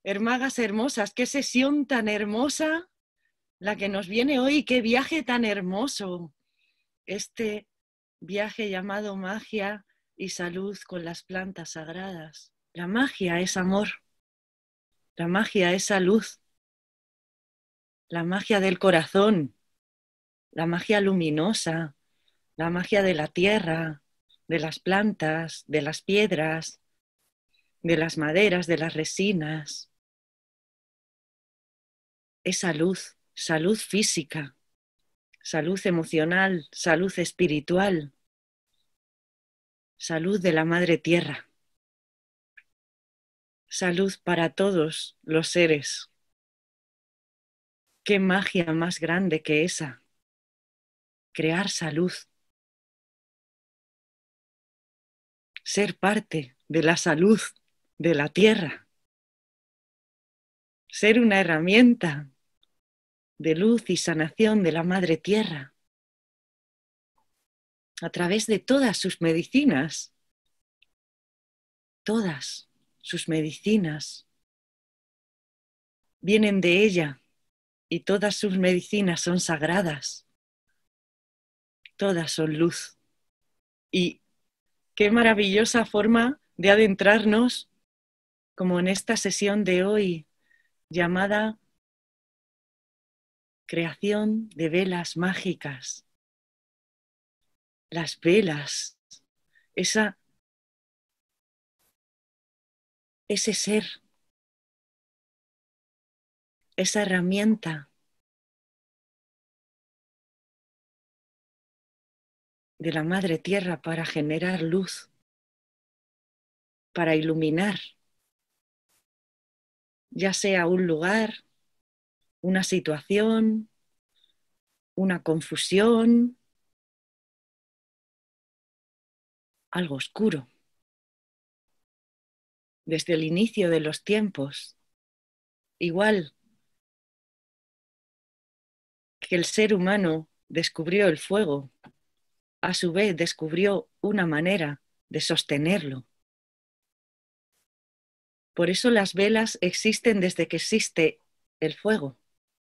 Hermagas hermosas, qué sesión tan hermosa la que nos viene hoy, qué viaje tan hermoso. Este viaje llamado magia y salud con las plantas sagradas. La magia es amor, la magia es salud, la magia del corazón, la magia luminosa, la magia de la tierra, de las plantas, de las piedras, de las maderas, de las resinas. Es salud, salud física, salud emocional, salud espiritual, salud de la madre tierra, salud para todos los seres. ¿Qué magia más grande que esa? Crear salud, ser parte de la salud de la tierra, ser una herramienta de luz y sanación de la madre tierra a través de todas sus medicinas. Todas sus medicinas vienen de ella y todas sus medicinas son sagradas. Todas son luz. Y qué maravillosa forma de adentrarnos como en esta sesión de hoy llamada creación de velas mágicas. Las velas, ese ser, esa herramienta de la madre tierra para generar luz, para iluminar, ya sea un lugar, una situación, una confusión, algo oscuro. Desde el inicio de los tiempos, igual que el ser humano descubrió el fuego, a su vez descubrió una manera de sostenerlo. Por eso las velas existen desde que existe el fuego.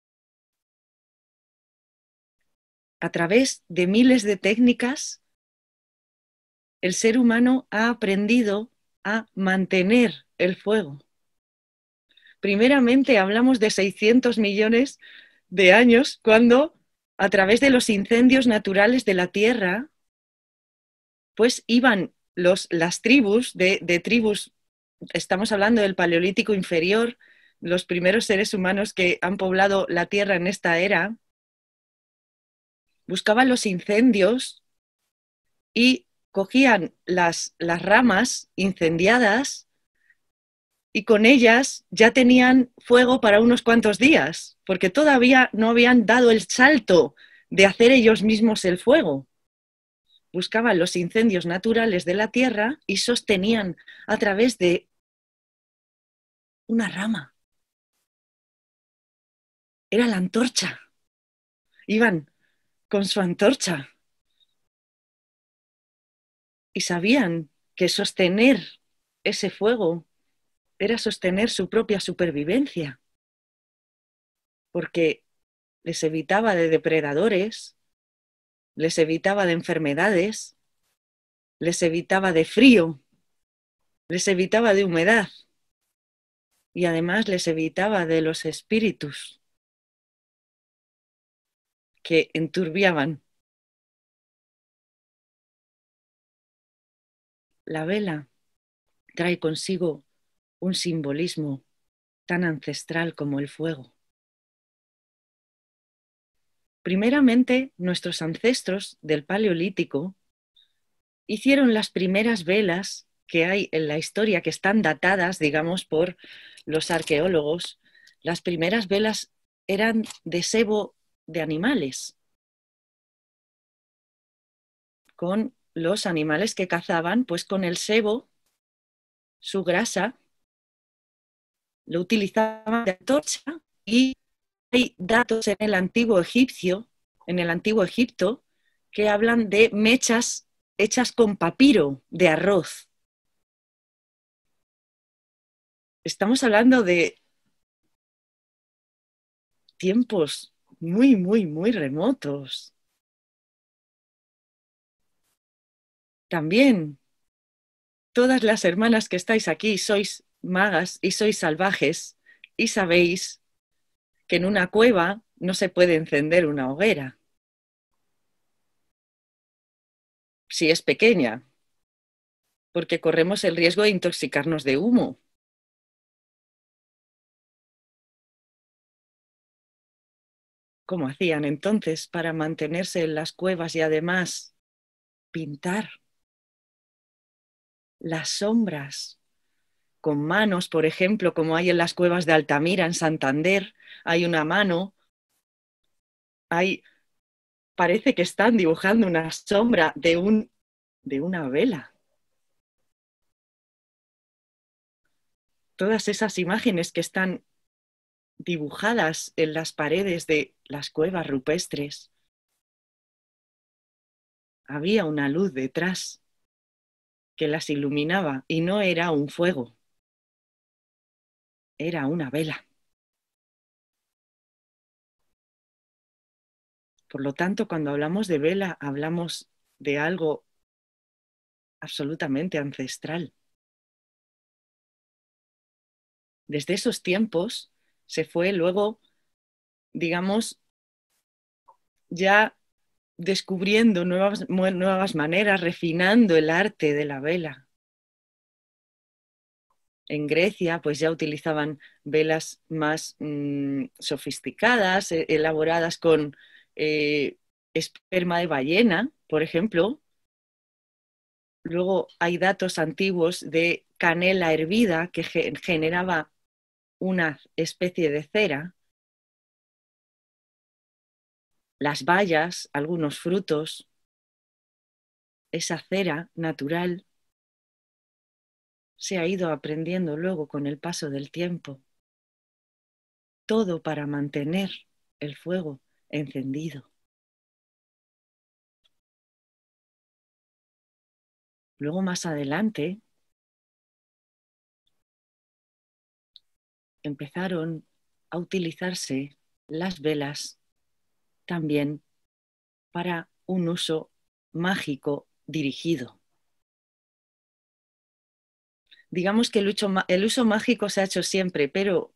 A través de miles de técnicas, el ser humano ha aprendido a mantener el fuego. Primeramente hablamos de 600 millones de años, cuando a través de los incendios naturales de la Tierra, pues iban las tribus de tribus, estamos hablando del Paleolítico inferior, los primeros seres humanos que han poblado la Tierra en esta era, buscaban los incendios y cogían las ramas incendiadas y con ellas ya tenían fuego para unos cuantos días, porque todavía no habían dado el salto de hacer ellos mismos el fuego. Buscaban los incendios naturales de la tierra y sostenían a través de una rama. Era la antorcha. Iban con su antorcha y sabían que sostener ese fuego era sostener su propia supervivencia, porque les evitaba de depredadores, les evitaba de enfermedades, les evitaba de frío, les evitaba de humedad y además les evitaba de los espíritus que enturbiaban. La vela trae consigo un simbolismo tan ancestral como el fuego. Primeramente, nuestros ancestros del Paleolítico hicieron las primeras velas que hay en la historia, que están datadas, digamos, por los arqueólogos. Las primeras velas eran de sebo de animales, con los animales que cazaban, pues con el sebo, su grasa, lo utilizaban de antorcha. Y hay datos en el antiguo egipcio, en el antiguo Egipto, que hablan de mechas hechas con papiro de arroz. Estamos hablando de tiempos muy, muy, muy remotos. También, todas las hermanas que estáis aquí sois magas y sois salvajes y sabéis que en una cueva no se puede encender una hoguera si es pequeña, porque corremos el riesgo de intoxicarnos de humo. ¿Cómo hacían entonces para mantenerse en las cuevas y además pintar las sombras con manos, por ejemplo, como hay en las cuevas de Altamira, en Santander? Hay una mano, parece que están dibujando una sombra de una vela. Todas esas imágenes que están dibujadas en las paredes de las cuevas rupestres, había una luz detrás que las iluminaba y no era un fuego, era una vela. Por lo tanto, cuando hablamos de vela, hablamos de algo absolutamente ancestral. Desde esos tiempos se fue luego, digamos, ya descubriendo nuevas maneras, refinando el arte de la vela. En Grecia, pues ya utilizaban velas más sofisticadas, elaboradas con esperma de ballena, por ejemplo. Luego hay datos antiguos de canela hervida que generaba una especie de cera. Las bayas, algunos frutos, esa cera natural se ha ido aprendiendo luego con el paso del tiempo. Todo para mantener el fuego encendido. Luego más adelante empezaron a utilizarse las velas también para un uso mágico dirigido. Digamos que el uso mágico se ha hecho siempre, pero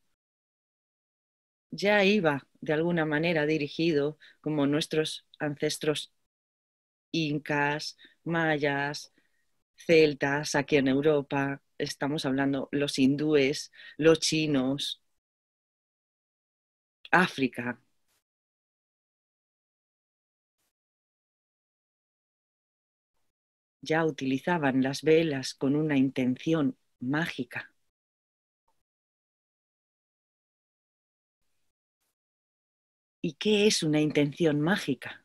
ya iba de alguna manera dirigido, como nuestros ancestros incas, mayas, celtas, aquí en Europa, estamos hablando los hindúes, los chinos, África. Ya utilizaban las velas con una intención mágica. ¿Y qué es una intención mágica?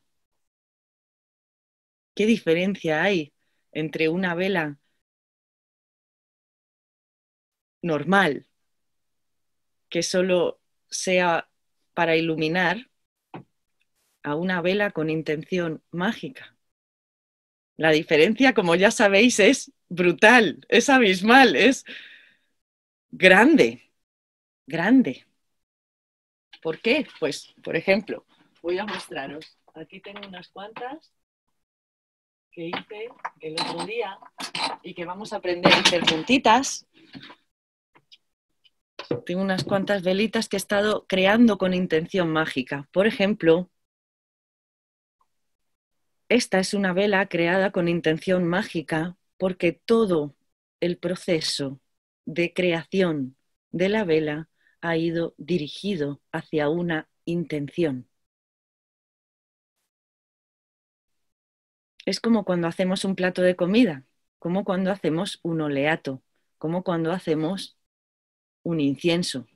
¿Qué diferencia hay entre una vela normal, que solo sea para iluminar, a una vela con intención mágica? La diferencia, como ya sabéis, es brutal, es abismal, es grande, grande. ¿Por qué? Pues, por ejemplo, voy a mostraros. Aquí tengo unas cuantas que hice el otro día y que vamos a aprender a hacer juntitas. Tengo unas cuantas velitas que he estado creando con intención mágica. Por ejemplo, esta es una vela creada con intención mágica porque todo el proceso de creación de la vela ha ido dirigido hacia una intención. Es como cuando hacemos un plato de comida, como cuando hacemos un oleato, como cuando hacemos un incienso.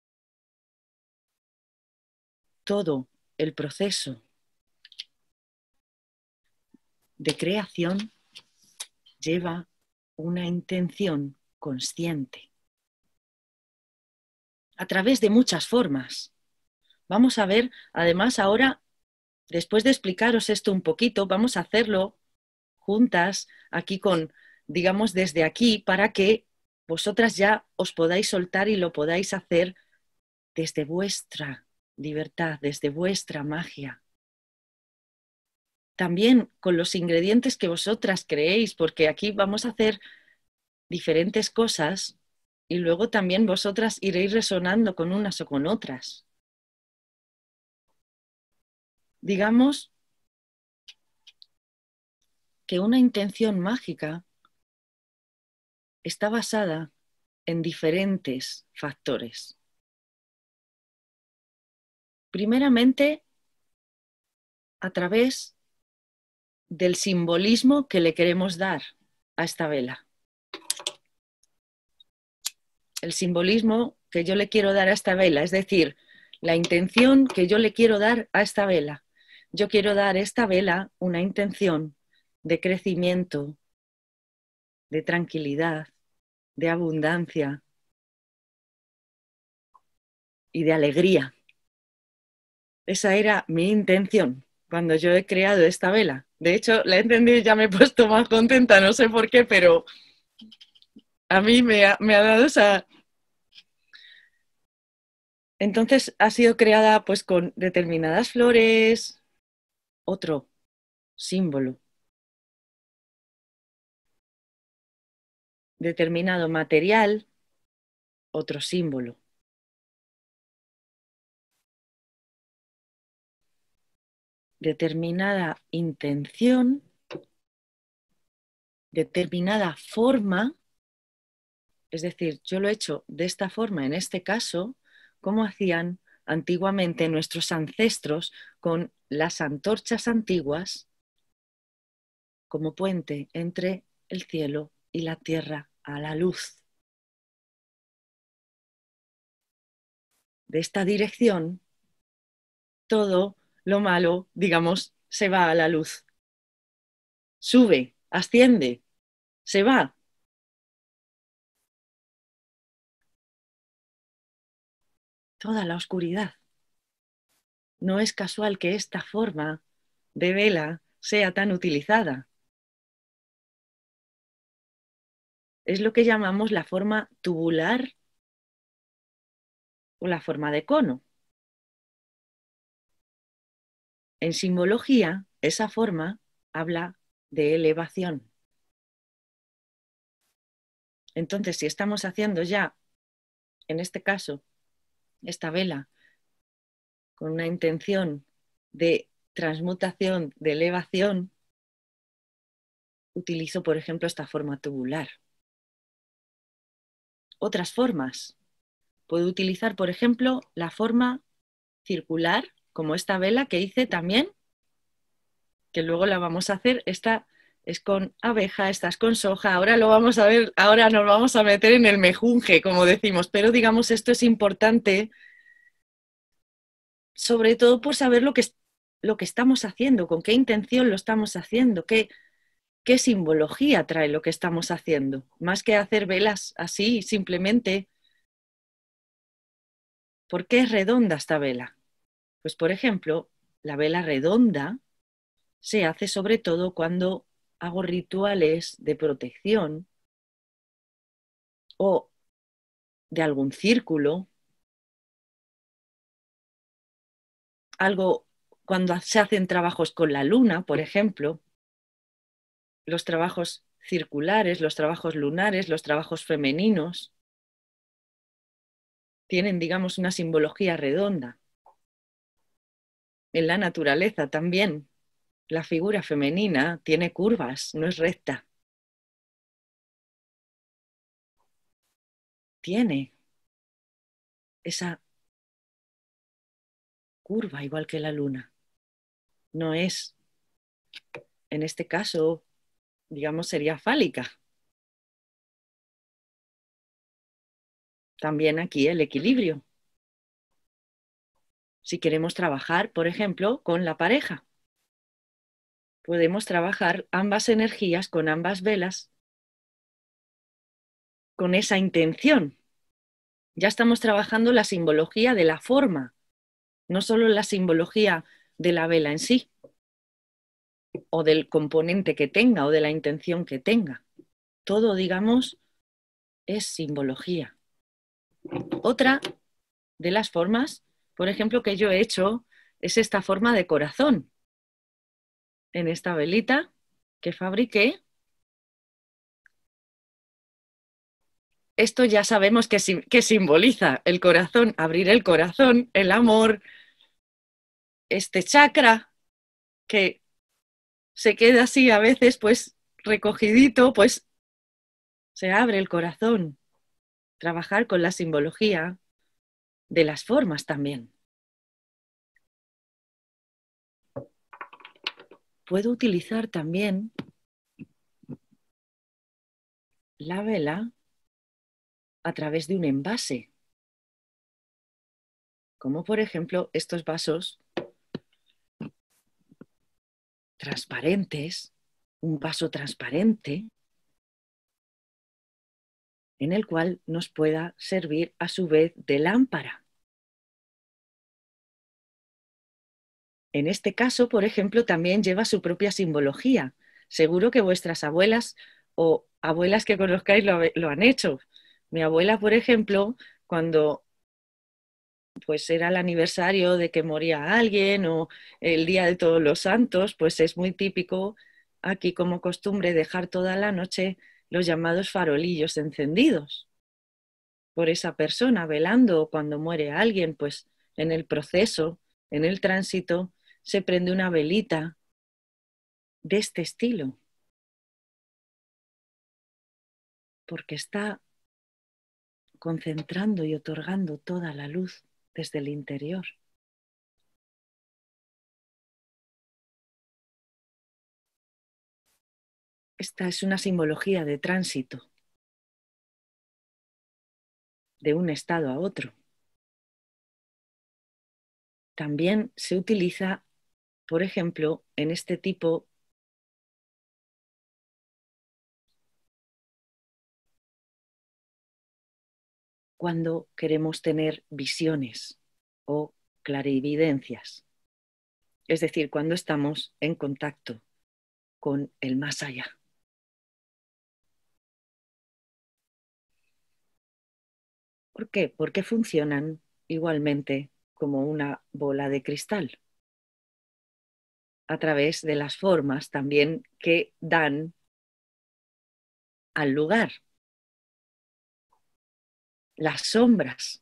Todo el proceso de creación lleva una intención consciente a través de muchas formas. Vamos a ver, además, ahora, después de explicaros esto un poquito, vamos a hacerlo juntas aquí digamos, desde aquí, para que vosotras ya os podáis soltar y lo podáis hacer desde vuestra libertad, desde vuestra magia. También con los ingredientes que vosotras creéis, porque aquí vamos a hacer diferentes cosas y luego también vosotras iréis resonando con unas o con otras. Digamos que una intención mágica está basada en diferentes factores. Primeramente, a través del simbolismo que le queremos dar a esta vela. El simbolismo que yo le quiero dar a esta vela, es decir, la intención que yo le quiero dar a esta vela. Yo quiero dar a esta vela una intención de crecimiento, de tranquilidad, de abundancia y de alegría. Esa era mi intención cuando yo he creado esta vela. De hecho, la he entendido y ya me he puesto más contenta, no sé por qué, pero a mí me ha dado esa... Entonces ha sido creada pues con determinadas flores, otro símbolo, determinado material, otro símbolo. Determinada intención, determinada forma, es decir, yo lo he hecho de esta forma, en este caso, como hacían antiguamente nuestros ancestros con las antorchas antiguas como puente entre el cielo y la tierra a la luz. De esta dirección, todo lo malo, digamos, se va a la luz. Sube, asciende, se va. Toda la oscuridad. No es casual que esta forma de vela sea tan utilizada. Es lo que llamamos la forma tubular o la forma de cono. En simbología, esa forma habla de elevación. Entonces, si estamos haciendo ya, en este caso, esta vela con una intención de transmutación, de elevación, utilizo, por ejemplo, esta forma tubular. Otras formas. Puedo utilizar, por ejemplo, la forma circular, como esta vela que hice también, que luego la vamos a hacer. Esta es con abeja, esta es con soja. Ahora lo vamos a ver, ahora nos vamos a meter en el mejunje, como decimos. Pero digamos, esto es importante, sobre todo por saber lo que estamos haciendo, con qué intención lo estamos haciendo, qué simbología trae lo que estamos haciendo. Más que hacer velas así, simplemente, ¿por qué es redonda esta vela? Pues, por ejemplo, la vela redonda se hace sobre todo cuando hago rituales de protección o de algún círculo, algo cuando se hacen trabajos con la luna, por ejemplo, los trabajos circulares, los trabajos lunares, los trabajos femeninos, tienen, digamos, una simbología redonda. En la naturaleza también, la figura femenina tiene curvas, no es recta. Tiene esa curva igual que la luna. No es, en este caso, digamos, sería fálica. También aquí el equilibrio. Si queremos trabajar, por ejemplo, con la pareja, podemos trabajar ambas energías con ambas velas con esa intención. Ya estamos trabajando la simbología de la forma, no solo la simbología de la vela en sí, o del componente que tenga, o de la intención que tenga. Todo, digamos, es simbología. Otra de las formas por ejemplo, que yo he hecho es esta forma de corazón en esta velita que fabriqué. Esto ya sabemos que simboliza el corazón, abrir el corazón, el amor, este chakra que se queda así a veces pues recogidito, pues se abre el corazón. Trabajar con la simbología de las formas también. Puedo utilizar también la vela a través de un envase, como por ejemplo estos vasos transparentes, un vaso transparente en el cual nos pueda servir a su vez de lámpara. En este caso, por ejemplo, también lleva su propia simbología. Seguro que vuestras abuelas o abuelas que conozcáis lo han hecho. Mi abuela, por ejemplo, cuando pues era el aniversario de que moría alguien o el día de Todos los Santos, pues es muy típico aquí como costumbre dejar toda la noche los llamados farolillos encendidos por esa persona, velando cuando muere alguien, pues en el proceso, en el tránsito, se prende una velita de este estilo, porque está concentrando y otorgando toda la luz desde el interior. Esta es una simbología de tránsito, de un estado a otro. También se utiliza, por ejemplo, en este tipo cuando queremos tener visiones o clarividencias, es decir, cuando estamos en contacto con el más allá. ¿Por qué? Porque funcionan igualmente como una bola de cristal, a través de las formas también que dan al lugar. Las sombras.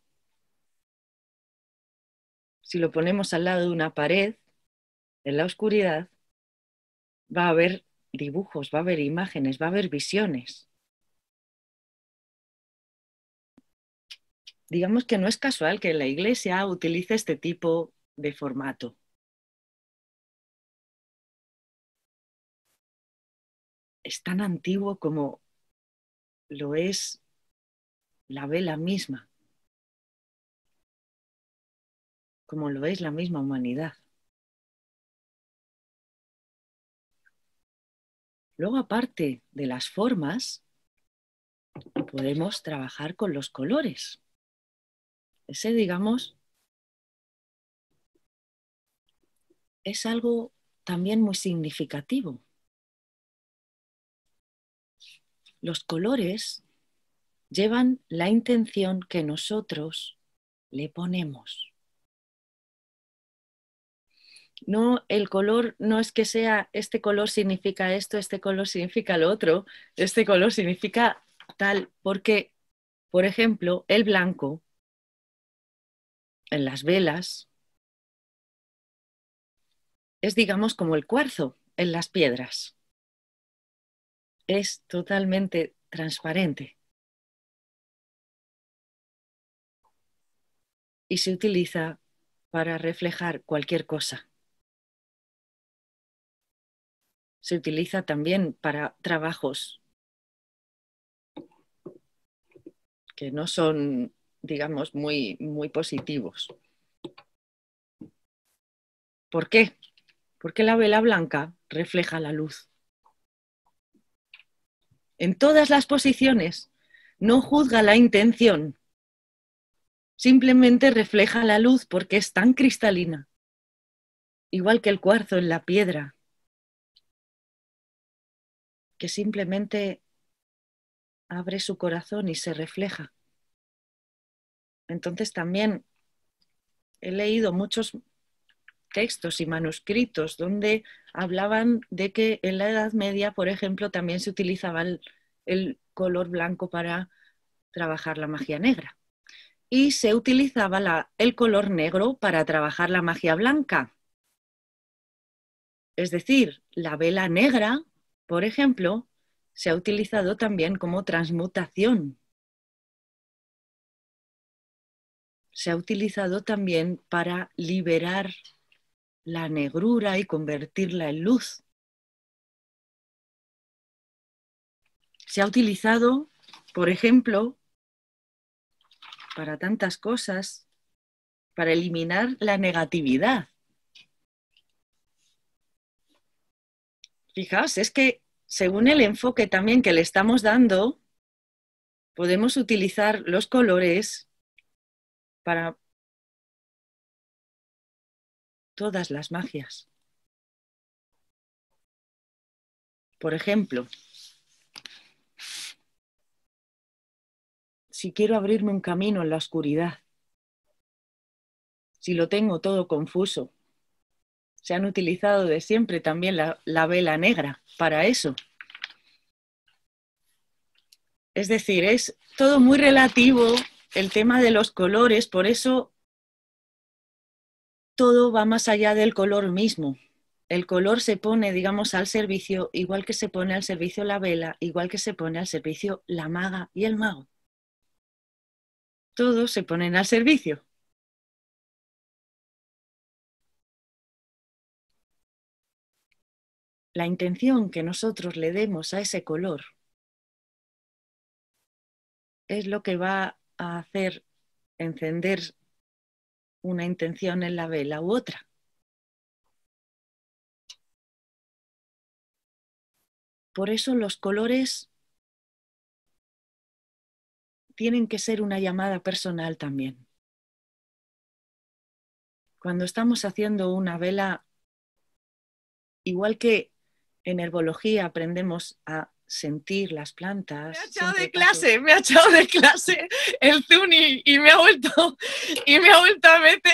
Si lo ponemos al lado de una pared, en la oscuridad, va a haber dibujos, va a haber imágenes, va a haber visiones. Digamos que no es casual que la Iglesia utilice este tipo de formato. Es tan antiguo como lo es la vela misma, como lo es la misma humanidad. Luego, aparte de las formas, podemos trabajar con los colores. Ese, digamos, es algo también muy significativo. Los colores llevan la intención que nosotros le ponemos. No, el color no es que sea este color significa esto, este color significa lo otro, este color significa tal, porque, por ejemplo, el blanco en las velas es, digamos, como el cuarzo en las piedras. Es totalmente transparente y se utiliza para reflejar cualquier cosa. Se utiliza también para trabajos que no son, digamos, muy positivos. ¿Por qué? Porque la vela blanca refleja la luz. En todas las posiciones, no juzga la intención, simplemente refleja la luz porque es tan cristalina, igual que el cuarzo en la piedra, que simplemente abre su corazón y se refleja. Entonces también he leído muchos textos y manuscritos donde hablaban de que en la Edad Media, por ejemplo, también se utilizaba el color blanco para trabajar la magia negra y se utilizaba el color negro para trabajar la magia blanca. Es decir, la vela negra, por ejemplo, se ha utilizado también como transmutación. Se ha utilizado también para liberar la negrura y convertirla en luz. Se ha utilizado, por ejemplo, para tantas cosas, para eliminar la negatividad. Fijaos, es que según el enfoque también que le estamos dando, podemos utilizar los colores para todas las magias. Por ejemplo, si quiero abrirme un camino en la oscuridad, si lo tengo todo confuso, se han utilizado de siempre también la vela negra para eso. Es decir, es todo muy relativo el tema de los colores, por eso todo va más allá del color mismo. El color se pone, digamos, al servicio, igual que se pone al servicio la vela, igual que se pone al servicio la maga y el mago. Todos se ponen al servicio. La intención que nosotros le demos a ese color es lo que va a hacer encender una intención en la vela u otra. Por eso los colores tienen que ser una llamada personal también. Cuando estamos haciendo una vela, igual que en herbología aprendemos a sentir las plantas. Me ha echado de clase el Zuni y me ha vuelto a meter.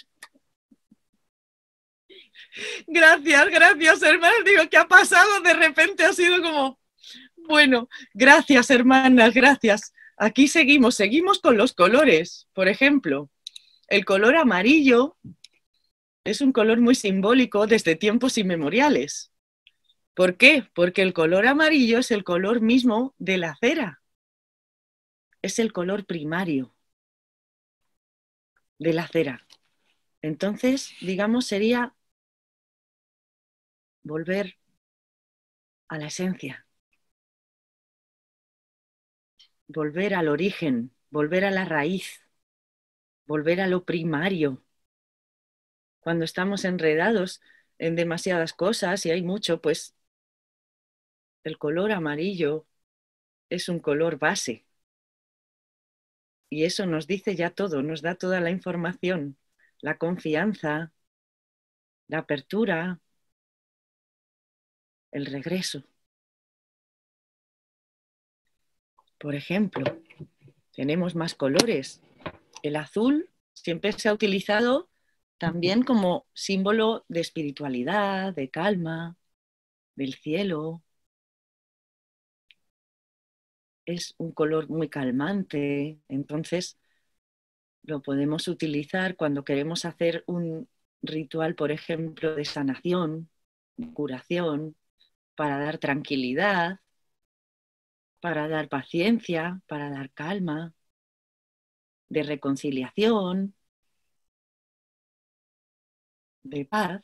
Gracias, hermanas. Digo, ¿qué ha pasado? De repente ha sido como, bueno, gracias, hermanas, gracias. Aquí seguimos con los colores. Por ejemplo, el color amarillo es un color muy simbólico desde tiempos inmemoriales. ¿Por qué? Porque el color amarillo es el color mismo de la cera. Es el color primario de la cera. Entonces, digamos, sería volver a la esencia, volver al origen, volver a la raíz, volver a lo primario. Cuando estamos enredados en demasiadas cosas y hay mucho, pues el color amarillo es un color base. Y eso nos dice ya todo, nos da toda la información, la confianza, la apertura, el regreso. Por ejemplo, tenemos más colores. El azul siempre se ha utilizado también como símbolo de espiritualidad, de calma, del cielo. Es un color muy calmante, entonces lo podemos utilizar cuando queremos hacer un ritual, por ejemplo, de sanación, de curación, para dar tranquilidad, para dar paciencia, para dar calma, de reconciliación, de paz.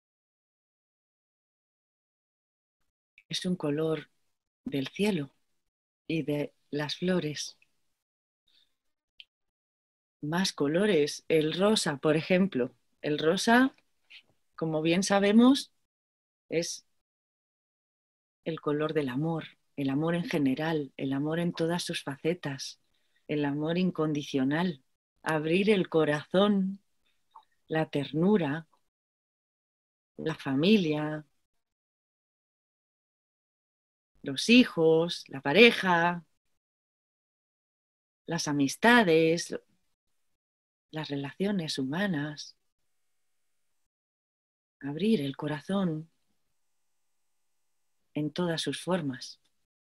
Es un color del cielo y de las flores. Más colores. El rosa, por ejemplo. El rosa, como bien sabemos, es el color del amor, el amor en general, el amor en todas sus facetas, el amor incondicional. Abrir el corazón, la ternura, la familia, los hijos, la pareja, las amistades, las relaciones humanas, abrir el corazón en todas sus formas.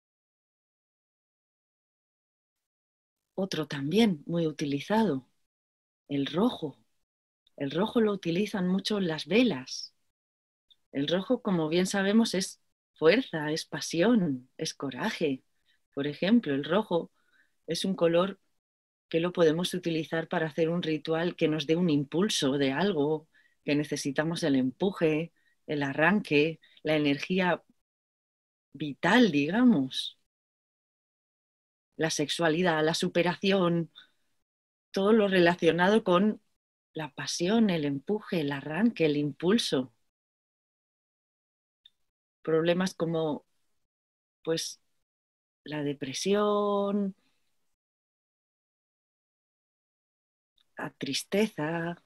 Otro también muy utilizado, el rojo. El rojo lo utilizan mucho las velas. El rojo, como bien sabemos, es fuerza, es pasión, es coraje. Por ejemplo, el rojo es un color que lo podemos utilizar para hacer un ritual que nos dé un impulso de algo, que necesitamos el empuje, el arranque, la energía vital, digamos. La sexualidad, la superación, todo lo relacionado con la pasión, el empuje, el arranque, el impulso. Problemas como, pues, la depresión, la tristeza,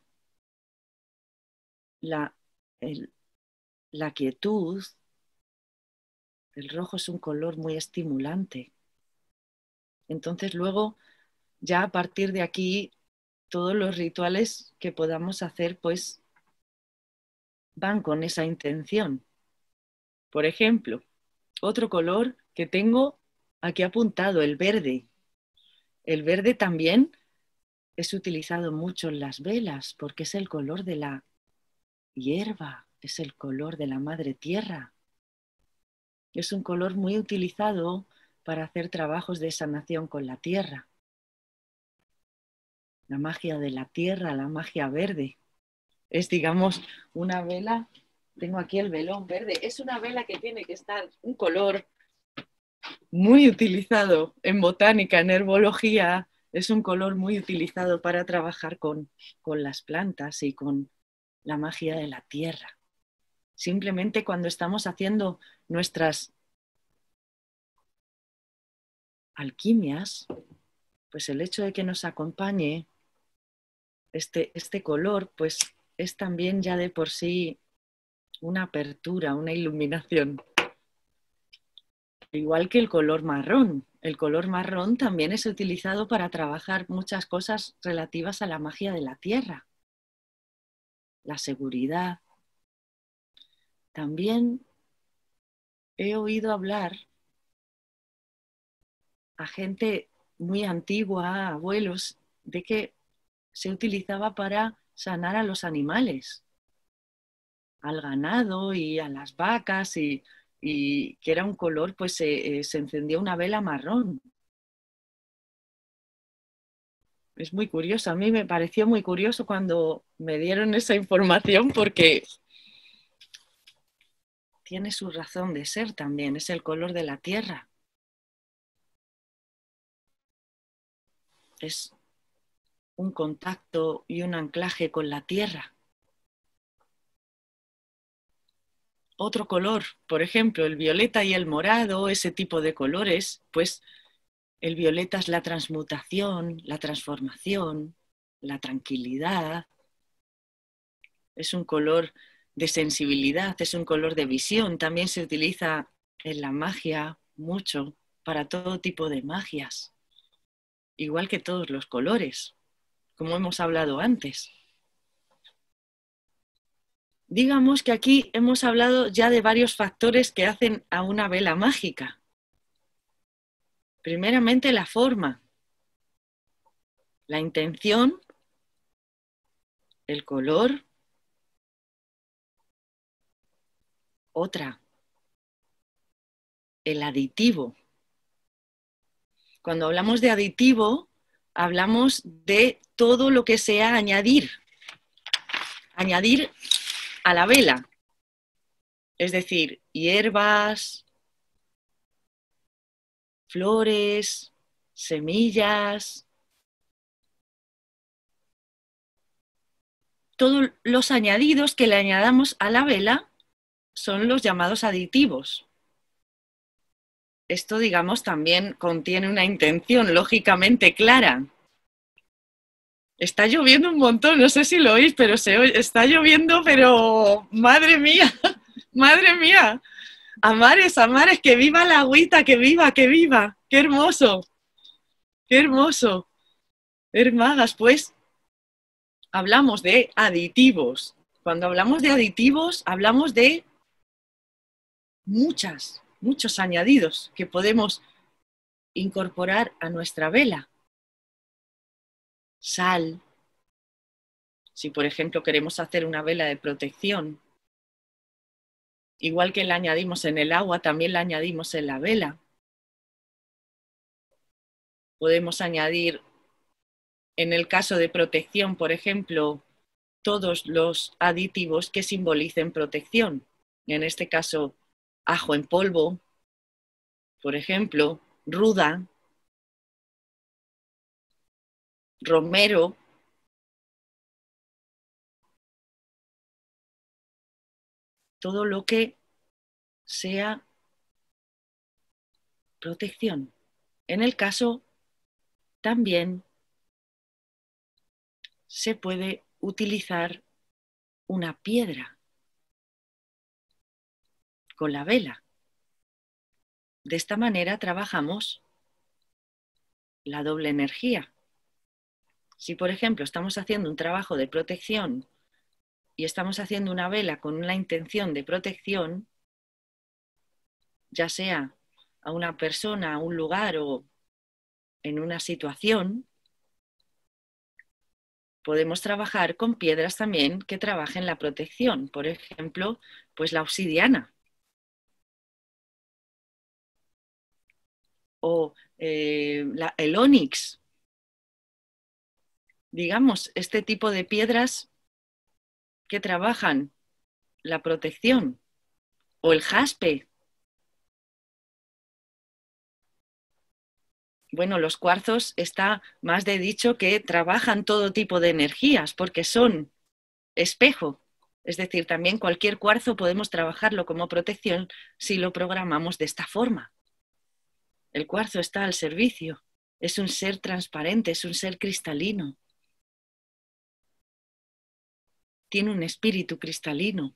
la, la quietud. El rojo es un color muy estimulante. Entonces luego, ya a partir de aquí, todos los rituales que podamos hacer, pues, van con esa intención. Por ejemplo, otro color que tengo aquí apuntado, el verde. El verde también es utilizado mucho en las velas porque es el color de la hierba, es el color de la madre tierra. Es un color muy utilizado para hacer trabajos de sanación con la tierra. La magia de la tierra, la magia verde. Es, digamos, una vela. Tengo aquí el velón verde. Es una vela que tiene que estar un color muy utilizado en botánica, en herbología. Es un color muy utilizado para trabajar con las plantas y con la magia de la tierra. Simplemente cuando estamos haciendo nuestras alquimias, pues el hecho de que nos acompañe este color, pues es también ya de por sí una apertura, una iluminación. Igual que el color marrón. El color marrón también es utilizado para trabajar muchas cosas relativas a la magia de la tierra. La seguridad. También he oído hablar a gente muy antigua, a abuelos, de que se utilizaba para sanar a los animales, al ganado y a las vacas, y que era un color, pues se encendía una vela marrón. Es muy curioso, a mí me pareció muy curioso cuando me dieron esa información porque tiene su razón de ser también, es el color de la tierra. Es un contacto y un anclaje con la tierra. Otro color, por ejemplo, el violeta y el morado, ese tipo de colores, pues el violeta es la transmutación, la transformación, la tranquilidad. Es un color de sensibilidad, es un color de visión. También se utiliza en la magia mucho para todo tipo de magias, igual que todos los colores, como hemos hablado antes. Digamos que aquí hemos hablado ya de varios factores que hacen a una vela mágica. Primeramente, la forma, la intención, el color. Otra, el aditivo. Cuando hablamos de aditivo, hablamos de todo lo que sea añadir a la vela. Es decir, hierbas, flores, semillas. Todos los añadidos que le añadamos a la vela son los llamados aditivos. Esto, digamos, también contiene una intención lógicamente clara. Está lloviendo un montón, no sé si lo oís, pero está lloviendo, pero madre mía, madre mía. A mares, que viva la agüita, que viva, que viva. Qué hermoso, qué hermoso. Hermagas, pues hablamos de aditivos. Cuando hablamos de aditivos, hablamos de muchos añadidos que podemos incorporar a nuestra vela. Sal. Si, por ejemplo, queremos hacer una vela de protección, igual que la añadimos en el agua, también la añadimos en la vela. Podemos añadir, en el caso de protección, por ejemplo, todos los aditivos que simbolicen protección. En este caso, ajo en polvo, por ejemplo, ruda, romero, todo lo que sea protección. En el caso, también se puede utilizar una piedra con la vela. De esta manera trabajamos la doble energía. Si, por ejemplo, estamos haciendo un trabajo de protección y estamos haciendo una vela con una intención de protección, ya sea a una persona, a un lugar o en una situación, podemos trabajar con piedras también que trabajen la protección. Por ejemplo, pues la obsidiana o el ónix. Digamos, este tipo de piedras que trabajan la protección, o el jaspe. Bueno, los cuarzos está más de dicho que trabajan todo tipo de energías porque son espejo. Es decir, también cualquier cuarzo podemos trabajarlo como protección si lo programamos de esta forma. El cuarzo está al servicio, es un ser transparente, es un ser cristalino. Tiene un espíritu cristalino.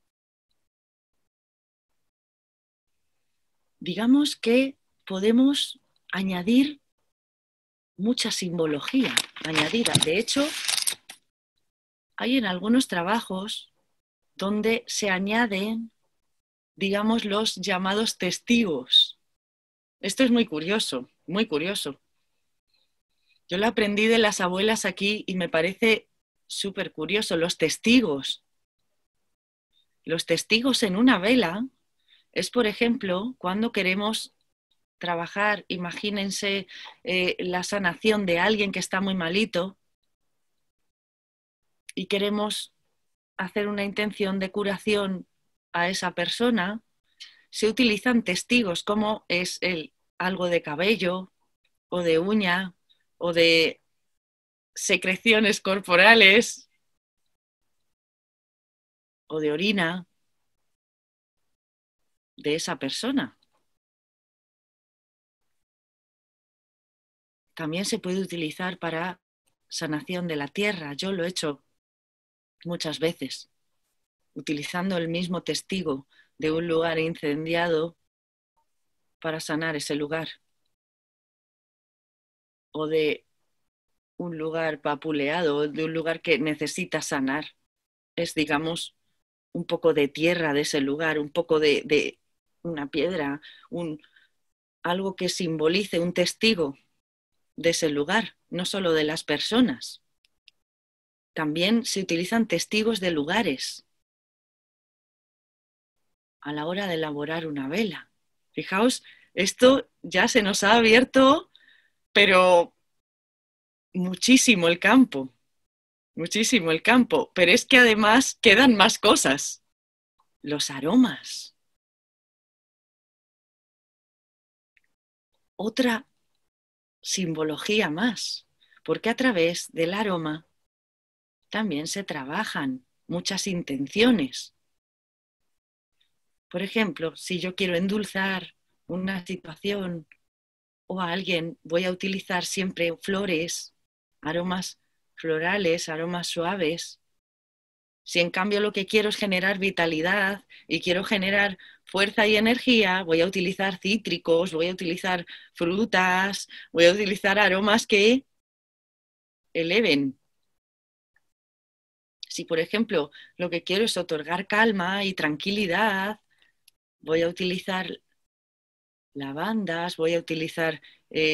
Digamos que podemos añadir mucha simbología añadida. De hecho, hay en algunos trabajos donde se añaden, digamos, los llamados testigos. Esto es muy curioso, muy curioso. Yo lo aprendí de las abuelas aquí y me parece súper curioso. Los testigos. Los testigos en una vela es, por ejemplo, cuando queremos trabajar, imagínense la sanación de alguien que está muy malito y queremos hacer una intención de curación a esa persona, se utilizan testigos como es algo de cabello o de uña o de secreciones corporales o de orina de esa persona. También se puede utilizar para sanación de la tierra. Yo lo he hecho muchas veces, utilizando el mismo testigo de un lugar incendiado para sanar ese lugar. O de un lugar papuleado, de un lugar que necesita sanar. Es, digamos, un poco de tierra de ese lugar, un poco de una piedra, algo que simbolice un testigo de ese lugar, no solo de las personas. También se utilizan testigos de lugares a la hora de elaborar una vela. Fijaos, esto ya se nos ha abierto, pero muchísimo el campo, muchísimo el campo. Pero es que además quedan más cosas. Los aromas. Otra simbología más, porque a través del aroma también se trabajan muchas intenciones. Por ejemplo, si yo quiero endulzar una situación o a alguien, voy a utilizar siempre flores, aromas florales, aromas suaves. Si en cambio lo que quiero es generar vitalidad y quiero generar fuerza y energía, voy a utilizar cítricos, voy a utilizar frutas, voy a utilizar aromas que eleven Si, por ejemplo, lo que quiero es otorgar calma y tranquilidad, voy a utilizar lavandas, voy a utilizar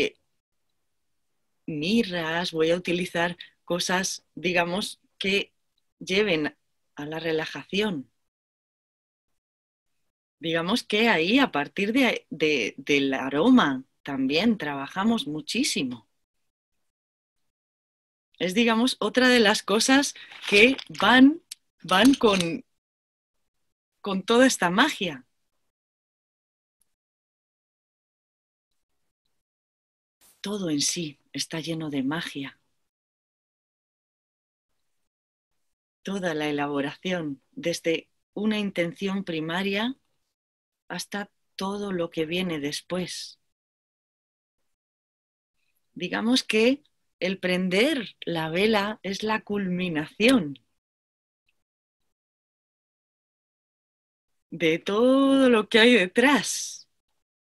mirras, voy a utilizar cosas, digamos, que lleven a la relajación. Digamos que ahí, a partir del aroma, también trabajamos muchísimo. Es, digamos, otra de las cosas que van con toda esta magia. Todo en sí está lleno de magia. Toda la elaboración, desde una intención primaria hasta todo lo que viene después. Digamos que el prender la vela es la culminación de todo lo que hay detrás.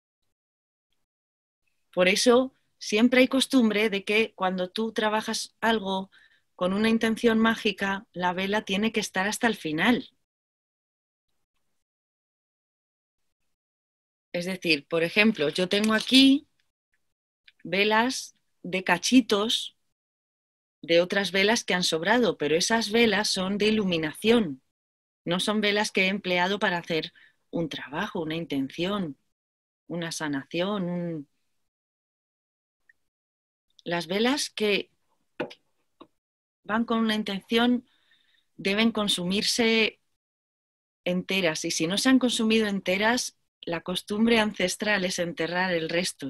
Por eso siempre hay costumbre de que cuando tú trabajas algo con una intención mágica, la vela tiene que estar hasta el final. Es decir, por ejemplo, yo tengo aquí velas de cachitos de otras velas que han sobrado, pero esas velas son de iluminación, no son velas que he empleado para hacer un trabajo, una intención, una sanación. Las velas que van con una intención deben consumirse enteras, y si no se han consumido enteras, la costumbre ancestral es enterrar el resto,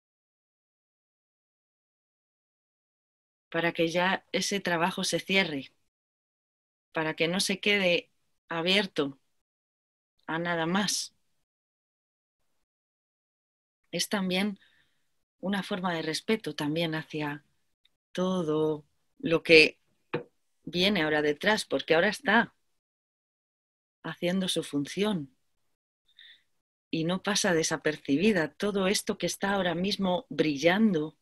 para que ya ese trabajo se cierre, para que no se quede abierto a nada más. Es también una forma de respeto también hacia todo lo que viene ahora detrás, porque ahora está haciendo su función y no pasa desapercibida. Todo esto que está ahora mismo brillando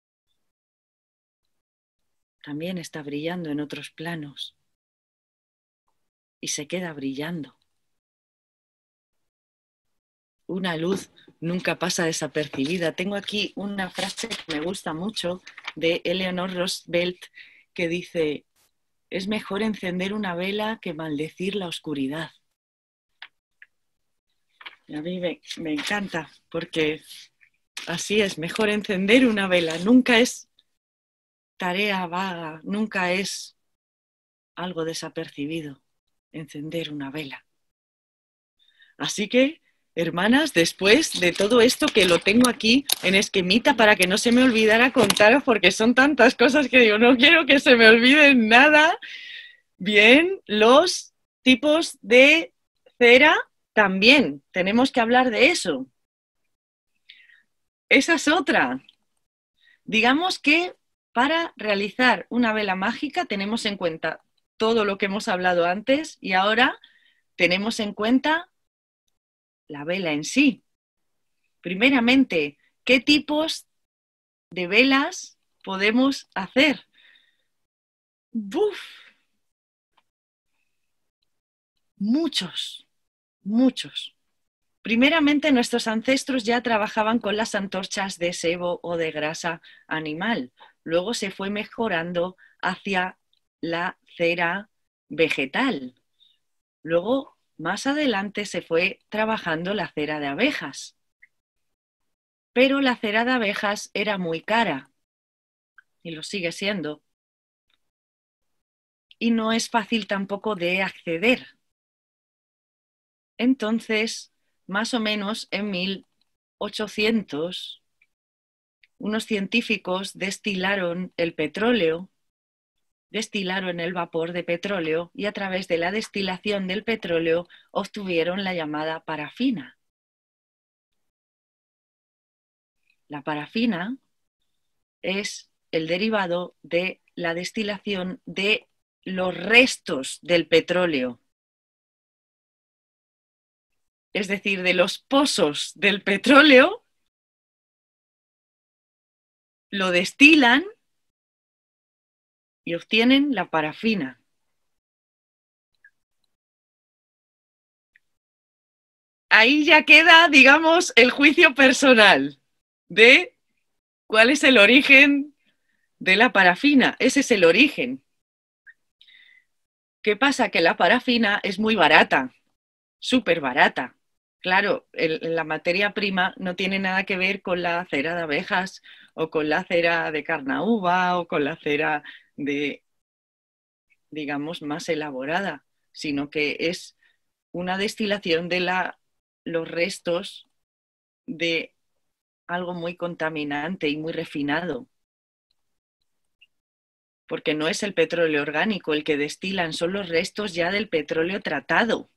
también está brillando en otros planos y se queda brillando. Una luz nunca pasa desapercibida. Tengo aquí una frase que me gusta mucho de Eleanor Roosevelt que dice: es mejor encender una vela que maldecir la oscuridad. Y a mí me encanta, porque así es, mejor encender una vela. Nunca es tarea vaga, nunca es algo desapercibido encender una vela. Así que, hermanas, después de todo esto que lo tengo aquí en esquemita para que no se me olvidara contaros, porque son tantas cosas que digo, no quiero que se me olviden nada. Bien, los tipos de cera también, tenemos que hablar de eso. Esa es otra. Digamos que para realizar una vela mágica tenemos en cuenta todo lo que hemos hablado antes y ahora tenemos en cuenta la vela en sí. Primeramente, ¿qué tipos de velas podemos hacer? ¡Buf! Muchos, muchos. Primeramente, nuestros ancestros ya trabajaban con las antorchas de sebo o de grasa animal. Luego se fue mejorando hacia la cera vegetal. Luego, más adelante, se fue trabajando la cera de abejas. Pero la cera de abejas era muy cara y lo sigue siendo. Y no es fácil tampoco de acceder. Entonces, más o menos en 1800, unos científicos destilaron el petróleo, destilaron el vapor de petróleo y a través de la destilación del petróleo obtuvieron la llamada parafina. La parafina es el derivado de la destilación de los restos del petróleo, es decir, de los pozos del petróleo, lo destilan y obtienen la parafina. ahí ya queda, digamos, el juicio personal de cuál es el origen de la parafina. Ese es el origen. ¿Qué pasa? Que la parafina es muy barata, súper barata. Claro, la materia prima no tiene nada que ver con la cera de abejas o con la cera de carnaúba o con la cera de, digamos, más elaborada, sino que es una destilación de los restos de algo muy contaminante y muy refinado. Porque no es el petróleo orgánico el que destilan, son los restos ya del petróleo tratado.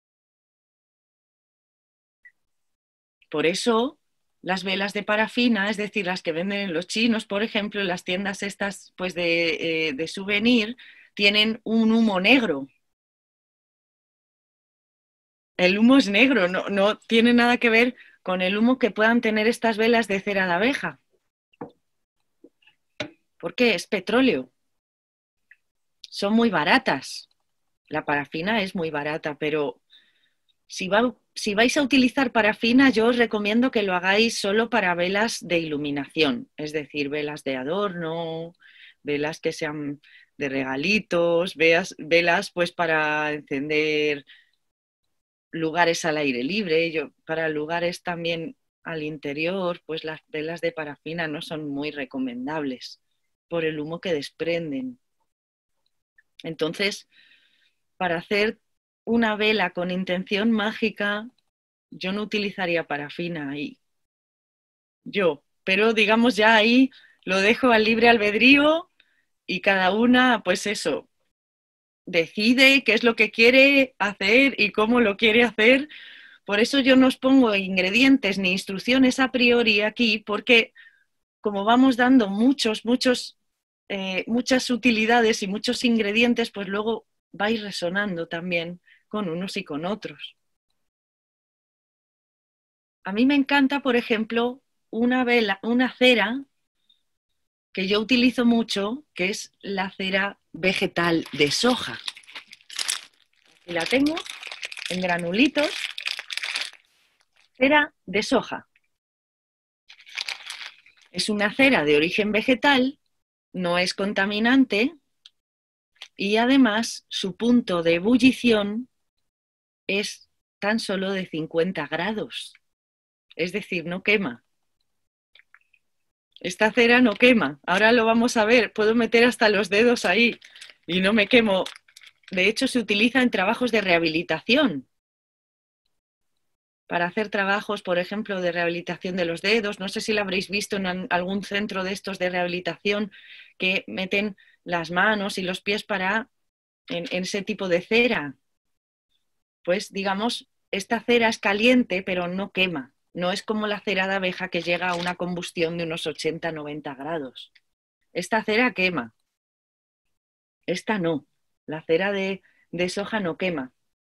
Por eso las velas de parafina, es decir, las que venden en los chinos, por ejemplo, en las tiendas estas pues de souvenir, tienen un humo negro. El humo es negro, no tiene nada que ver con el humo que puedan tener estas velas de cera de abeja. ¿Por qué? Es petróleo. Son muy baratas. La parafina es muy barata, pero si vais a utilizar parafina, yo os recomiendo que lo hagáis solo para velas de iluminación, es decir, velas de adorno, velas que sean de regalitos, velas pues para encender lugares al aire libre, para lugares también al interior, pues las velas de parafina no son muy recomendables por el humo que desprenden. Entonces, para hacer una vela con intención mágica, yo no utilizaría parafina ahí. Pero digamos ya ahí lo dejo al libre albedrío y cada una, pues eso, decide qué es lo que quiere hacer y cómo lo quiere hacer. Por eso yo no os pongo ingredientes ni instrucciones a priori aquí, porque como vamos dando muchas utilidades y muchos ingredientes, pues luego vais resonando también con unos y con otros. A mí me encanta, por ejemplo, una cera que yo utilizo mucho, que es la cera vegetal de soja. Aquí la tengo en granulitos. Cera de soja. Es una cera de origen vegetal, no es contaminante y además su punto de ebullición es tan solo de 50 grados. Es decir, no quema. Esta cera no quema. Ahora lo vamos a ver. Puedo meter hasta los dedos ahí y no me quemo. De hecho, se utiliza en trabajos de rehabilitación. Para hacer trabajos, por ejemplo, de rehabilitación de los dedos. No sé si lo habréis visto en algún centro de estos de rehabilitación que meten las manos y los pies en ese tipo de cera. Pues, digamos, esta cera es caliente, pero no quema. No es como la cera de abeja que llega a una combustión de unos 80-90 grados. Esta cera quema. Esta no. La cera de soja no quema.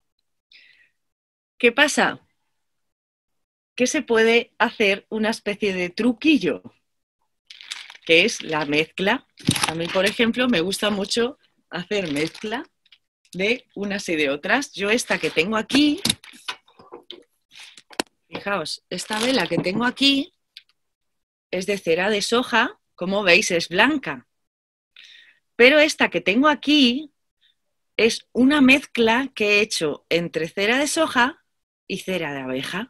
¿Qué pasa? Que se puede hacer una especie de truquillo, que es la mezcla. A mí, por ejemplo, me gusta mucho hacer mezcla de unas y de otras. Yo esta que tengo aquí, fijaos, esta vela que tengo aquí es de cera de soja, como veis es blanca. Pero esta que tengo aquí es una mezcla que he hecho entre cera de soja y cera de abeja.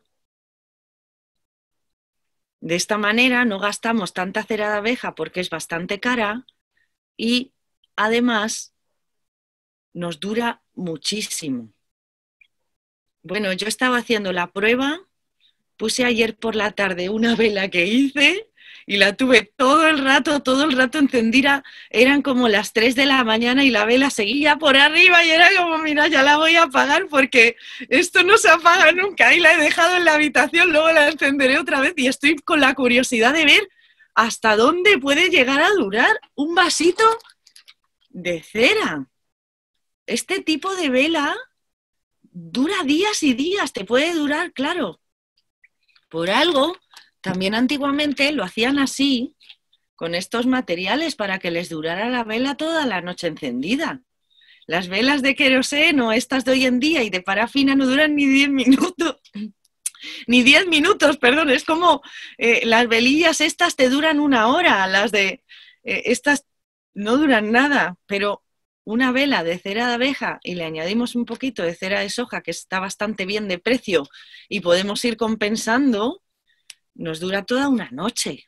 De esta manera no gastamos tanta cera de abeja porque es bastante cara y además nos dura muchísimo. Bueno, yo estaba haciendo la prueba, puse ayer por la tarde una vela que hice y la tuve todo el rato encendida. Eran como las 3 de la mañana y la vela seguía por arriba y era como, mira, ya la voy a apagar porque esto no se apaga nunca. Y la he dejado en la habitación, luego la encenderé otra vez y estoy con la curiosidad de ver hasta dónde puede llegar a durar un vasito de cera. Este tipo de vela dura días y días, te puede durar, claro. Por algo, también antiguamente lo hacían así, con estos materiales, para que les durara la vela toda la noche encendida. Las velas de queroseno, estas de hoy en día y de parafina, no duran ni 10 minutos. Ni 10 minutos, perdón, es como las velillas estas te duran 1 hora, las de estas no duran nada, pero una vela de cera de abeja y le añadimos un poquito de cera de soja, que está bastante bien de precio y podemos ir compensando, nos dura toda una noche.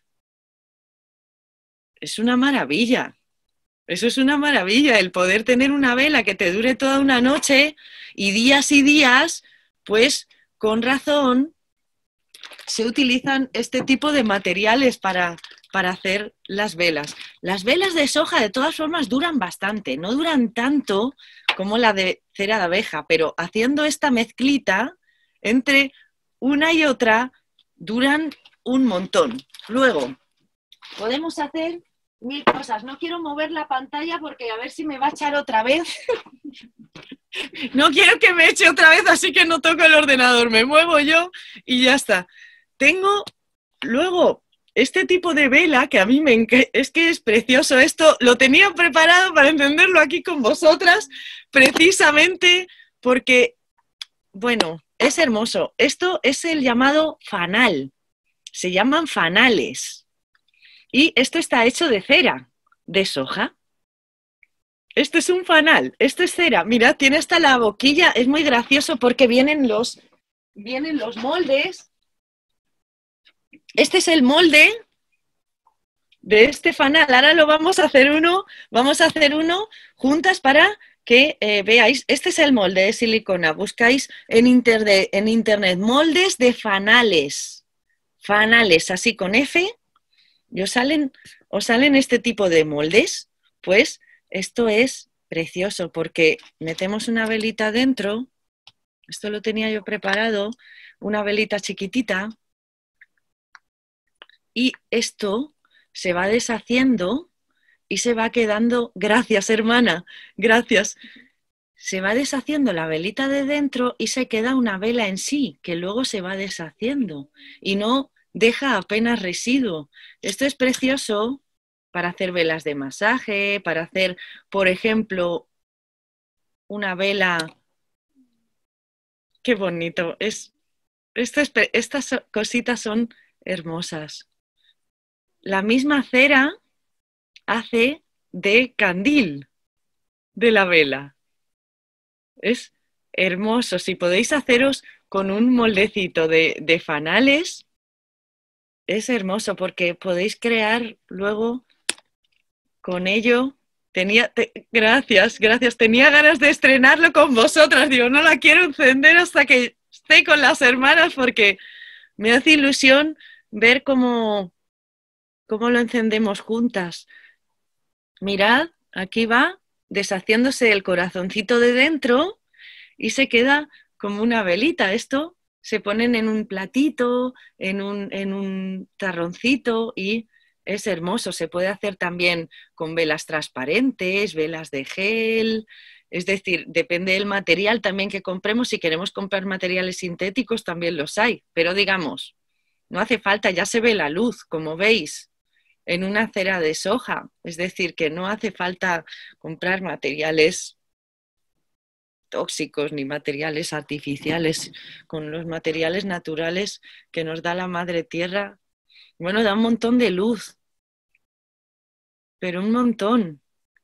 Es una maravilla. Eso es una maravilla, el poder tener una vela que te dure toda una noche y días, pues con razón se utilizan este tipo de materiales para hacer las velas. Las velas de soja de todas formas duran bastante, no duran tanto como la de cera de abeja, pero haciendo esta mezclita entre una y otra duran un montón. Luego, podemos hacer 1000 cosas. No quiero mover la pantalla porque a ver si me va a echar otra vez. No quiero que me eche otra vez, así que no toco el ordenador, me muevo yo y ya está. Tengo luego este tipo de vela que a mí es que es precioso. Esto lo tenía preparado para encenderlo aquí con vosotras, precisamente porque, bueno, es hermoso. Esto es el llamado fanal. Se llaman fanales. Y esto está hecho de cera, de soja. Esto es un fanal, esto es cera. Mirad, tiene hasta la boquilla, es muy gracioso porque vienen los moldes. Este es el molde de este fanal. Ahora lo vamos a hacer uno juntas para que veáis. Este es el molde de silicona. Buscáis en internet moldes de fanales. Fanales, así con F. Y os salen este tipo de moldes. Pues esto es precioso porque metemos una velita dentro. Esto lo tenía yo preparado. Una velita chiquitita. Y esto se va deshaciendo y se va quedando, gracias hermana, gracias, se va deshaciendo la velita de dentro y se queda una vela en sí, que luego se va deshaciendo y no deja apenas residuo. Esto es precioso para hacer velas de masaje, para hacer, por ejemplo, una vela. Qué bonito, estas cositas son hermosas. La misma cera hace de candil de la vela. Es hermoso. Si podéis haceros con un moldecito de fanales, es hermoso porque podéis crear luego con ello. Gracias. Tenía ganas de estrenarlo con vosotras. Digo, no la quiero encender hasta que esté con las hermanas porque me hace ilusión ver cómo lo encendemos juntas. Mirad, aquí va deshaciéndose el corazoncito de dentro y se queda como una velita. Esto se ponen en un platito, en un tarroncito y es hermoso. Se puede hacer también con velas transparentes, velas de gel. Es decir, depende del material también que compremos. Si queremos comprar materiales sintéticos también los hay. Pero digamos, no hace falta, ya se ve la luz, como veis, en una cera de soja. Es decir, que no hace falta comprar materiales tóxicos ni materiales artificiales. Con los materiales naturales que nos da la madre tierra, bueno, da un montón de luz, pero un montón.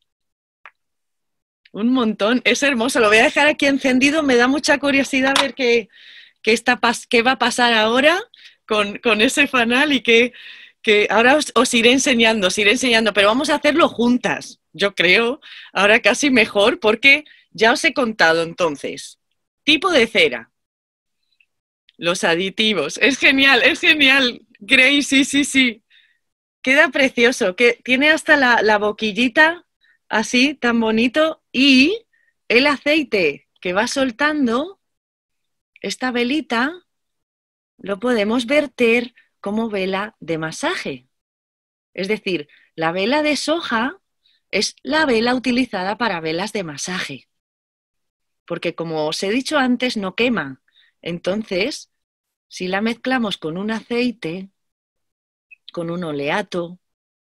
Un montón. Es hermoso. Lo voy a dejar aquí encendido. Me da mucha curiosidad ver qué va a pasar ahora con ese fanal y que ahora os iré enseñando, pero vamos a hacerlo juntas, yo creo, ahora casi mejor, porque ya os he contado entonces, tipo de cera, los aditivos, es genial, Grace, sí, queda precioso, que tiene hasta la boquillita así, tan bonito, y el aceite que va soltando, esta velita, lo podemos verter como vela de masaje. Es decir, la vela de soja es la vela utilizada para velas de masaje. Porque como os he dicho antes, no quema. Entonces, si la mezclamos con un aceite, con un oleato,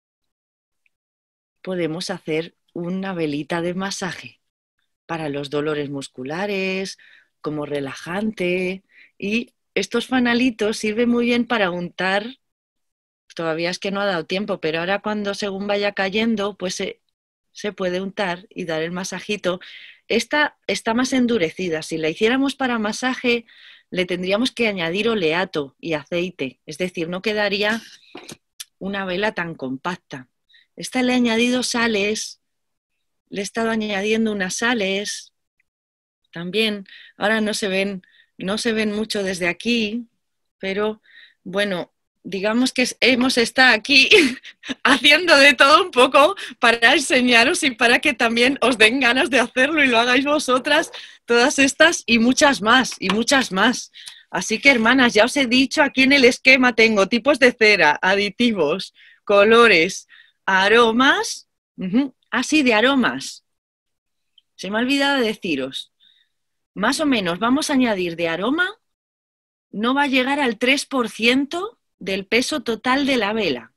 podemos hacer una velita de masaje para los dolores musculares, como relajante y estos fanalitos sirven muy bien para untar. Todavía es que no ha dado tiempo, pero ahora cuando según vaya cayendo, pues se puede untar y dar el masajito. Esta está más endurecida. Si la hiciéramos para masaje, le tendríamos que añadir oleato y aceite. Es decir, no quedaría una vela tan compacta. Esta le he añadido sales, le he estado añadiendo unas sales. También, ahora no se ven mucho desde aquí, pero bueno, digamos que hemos estado aquí haciendo de todo un poco para enseñaros y para que también os den ganas de hacerlo y lo hagáis vosotras, todas estas y muchas más, y muchas más. Así que, hermanas, ya os he dicho, aquí en el esquema tengo tipos de cera, aditivos, colores, aromas, así de aromas. Se me ha olvidado de deciros. Más o menos vamos a añadir de aroma, no va a llegar al 3% del peso total de la vela.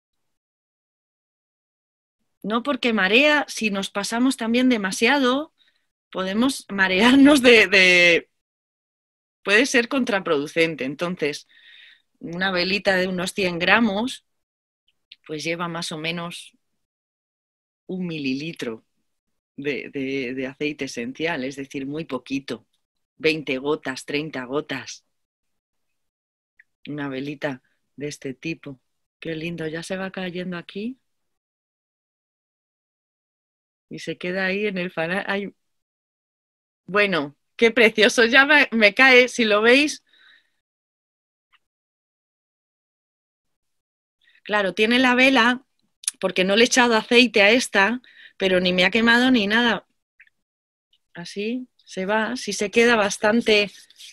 No porque marea, si nos pasamos también demasiado, podemos marearnos puede ser contraproducente. Entonces, una velita de unos 100 gramos, pues lleva más o menos 1 mililitro de aceite esencial, es decir, muy poquito. 20 gotas, 30 gotas. Una velita de este tipo. Qué lindo, ya se va cayendo aquí. Y se queda ahí en el fanal. Ay. Bueno, qué precioso. Ya me cae, si lo veis. Claro, tiene la vela, porque no le he echado aceite a esta, pero ni me ha quemado ni nada. Así se va, sí se queda bastante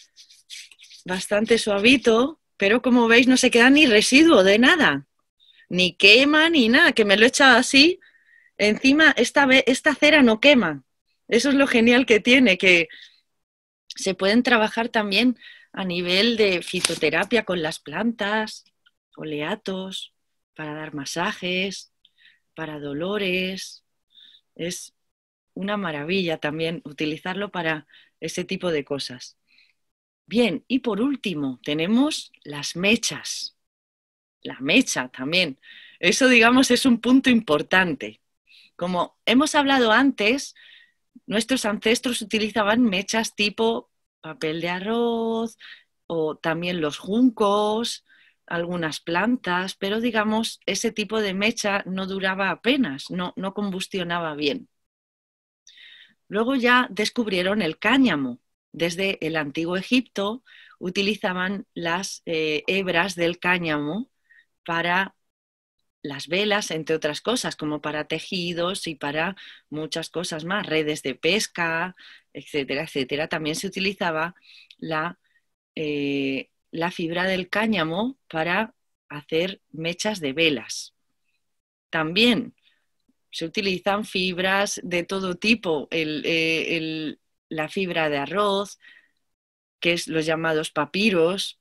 suavito, pero como veis no se queda ni residuo de nada. Ni quema ni nada, que me lo he echado así. Encima esta cera no quema. Eso es lo genial que tiene, que se pueden trabajar también a nivel de fitoterapia con las plantas, oleatos, para dar masajes, para dolores. Es una maravilla también utilizarlo para ese tipo de cosas. Bien, y por último tenemos las mechas. La mecha también. Eso, digamos, es un punto importante. Como hemos hablado antes, nuestros ancestros utilizaban mechas tipo papel de arroz o también los juncos, algunas plantas, pero digamos, ese tipo de mecha no duraba apenas, no combustionaba bien. Luego ya descubrieron el cáñamo. Desde el antiguo Egipto utilizaban las hebras del cáñamo para las velas, entre otras cosas, como para tejidos y para muchas cosas más, redes de pesca, etcétera, etcétera. También se utilizaba la fibra del cáñamo para hacer mechas de velas. También se utilizan fibras de todo tipo, la fibra de arroz, que es los llamados papiros,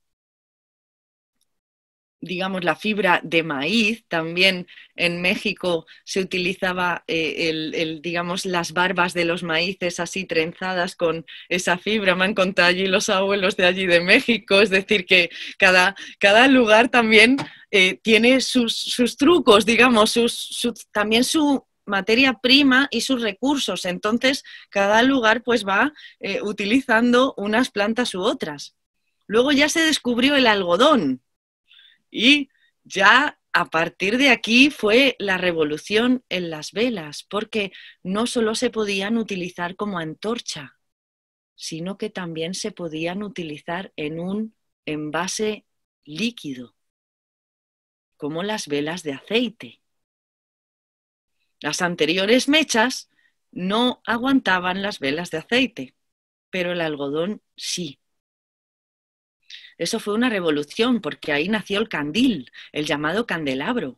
digamos, la fibra de maíz. También en México se utilizaba, digamos, las barbas de los maíces así trenzadas con esa fibra. Me han contado allí los abuelos de allí de México. Es decir, que cada lugar también tiene sus trucos, digamos, también su materia prima y sus recursos. Entonces, cada lugar pues va utilizando unas plantas u otras. Luego ya se descubrió el algodón. Y ya a partir de aquí fue la revolución en las velas, porque no solo se podían utilizar como antorcha, sino que también se podían utilizar en un envase líquido, como las velas de aceite. Las anteriores mechas no aguantaban las velas de aceite, pero el algodón sí. Eso fue una revolución, porque ahí nació el candil, el llamado candelabro.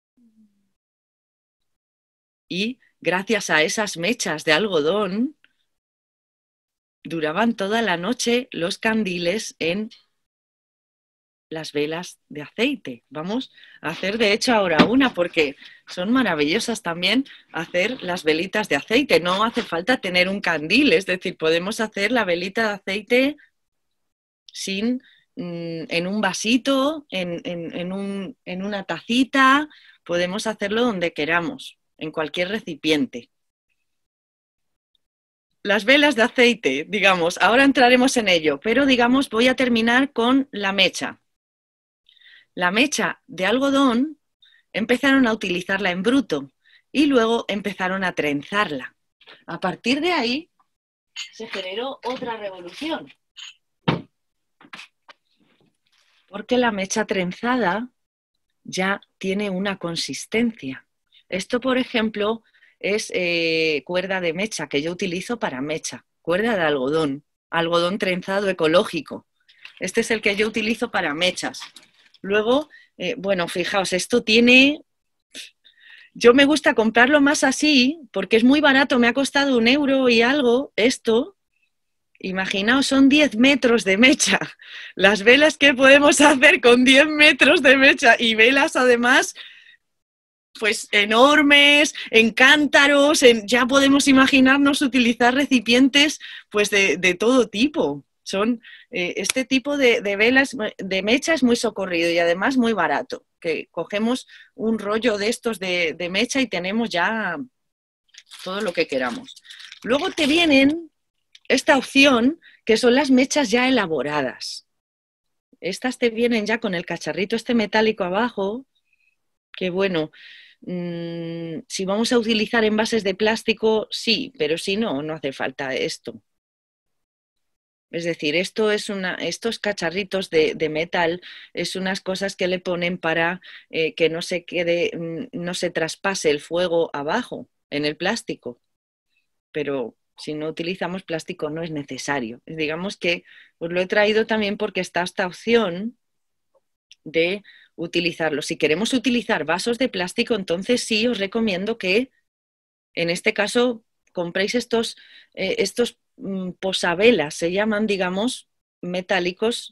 Y gracias a esas mechas de algodón, duraban toda la noche los candiles en las velas de aceite. Vamos a hacer de hecho ahora una, porque son maravillosas también hacer las velitas de aceite. No hace falta tener un candil, es decir, podemos hacer la velita de aceite sin en un vasito, en una tacita, podemos hacerlo donde queramos, en cualquier recipiente. Las velas de aceite, digamos, ahora entraremos en ello, pero digamos voy a terminar con la mecha. La mecha de algodón empezaron a utilizarla en bruto y luego empezaron a trenzarla. A partir de ahí se generó otra revolución, porque la mecha trenzada ya tiene una consistencia. Esto, por ejemplo, es cuerda de mecha que yo utilizo para mecha, cuerda de algodón, algodón trenzado ecológico. Este es el que yo utilizo para mechas. Luego, bueno, fijaos, esto tiene... Yo me gusta comprarlo más así porque es muy barato, me ha costado 1 euro y algo esto. Imaginaos, son 10 metros de mecha. Las velas que podemos hacer con 10 metros de mecha y velas además, pues enormes, en cántaros, ya podemos imaginarnos utilizar recipientes pues de todo tipo. Son este tipo de velas de mecha es muy socorrido y además muy barato, que cogemos un rollo de estos de mecha y tenemos ya todo lo que queramos. Luego te vienen esta opción que son las mechas ya elaboradas. Estas te vienen ya con el cacharrito este metálico abajo, que bueno, si vamos a utilizar envases de plástico, sí, pero si no, no hace falta esto. Es decir, estos cacharritos de metal es unas cosas que le ponen para que no se quede, no se traspase el fuego abajo en el plástico. Pero si no utilizamos plástico no es necesario. Digamos que os lo he traído también porque está esta opción de utilizarlo. Si queremos utilizar vasos de plástico, entonces sí os recomiendo que en este caso compréis estos posavelas, se llaman, digamos, metálicos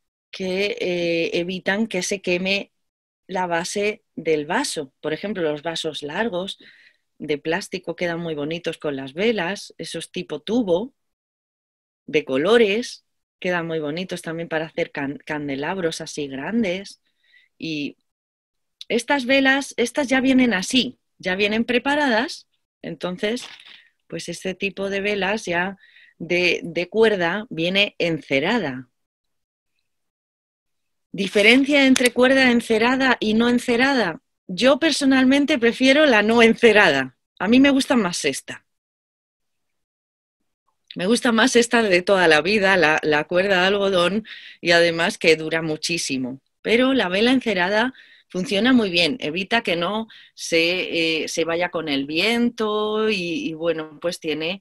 que evitan que se queme la base del vaso. Por ejemplo, los vasos largos de plástico quedan muy bonitos con las velas, esos tipo tubo, de colores, quedan muy bonitos también para hacer candelabros así grandes. Y estas velas, estas ya vienen así, ya vienen preparadas, entonces, pues este tipo de velas ya de cuerda viene encerada. ¿Diferencia entre cuerda encerada y no encerada? Yo personalmente prefiero la no encerada. A mí me gusta más esta. Me gusta más esta de toda la vida, la cuerda de algodón, y además que dura muchísimo. Pero la vela encerada funciona muy bien, evita que no se vaya con el viento y bueno, pues tiene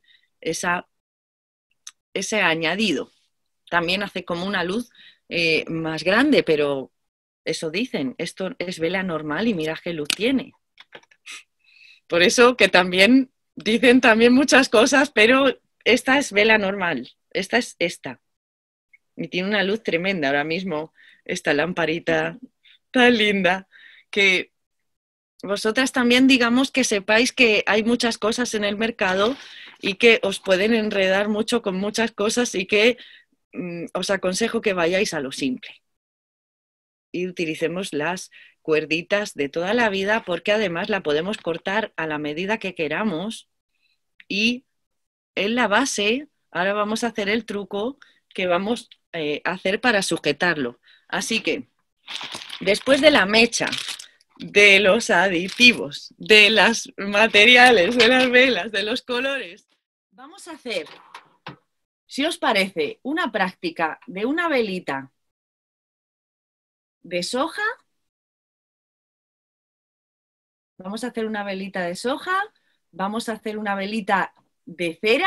ese añadido. También hace como una luz más grande, pero eso dicen, esto es vela normal y mira qué luz tiene. Por eso que también dicen también muchas cosas, pero esta es vela normal, esta es esta. Y tiene una luz tremenda ahora mismo, esta lamparita tan linda, que vosotras también digamos que sepáis que hay muchas cosas en el mercado y que os pueden enredar mucho con muchas cosas y que os aconsejo que vayáis a lo simple. Y utilicemos las cuerditas de toda la vida porque además la podemos cortar a la medida que queramos y en la base, ahora vamos a hacer el truco que vamos a hacer para sujetarlo. Así que, después de la mecha, de los aditivos, de los materiales, de las velas, de los colores, vamos a hacer, si os parece, una práctica de una velita de soja. Vamos a hacer una velita de soja, vamos a hacer una velita de cera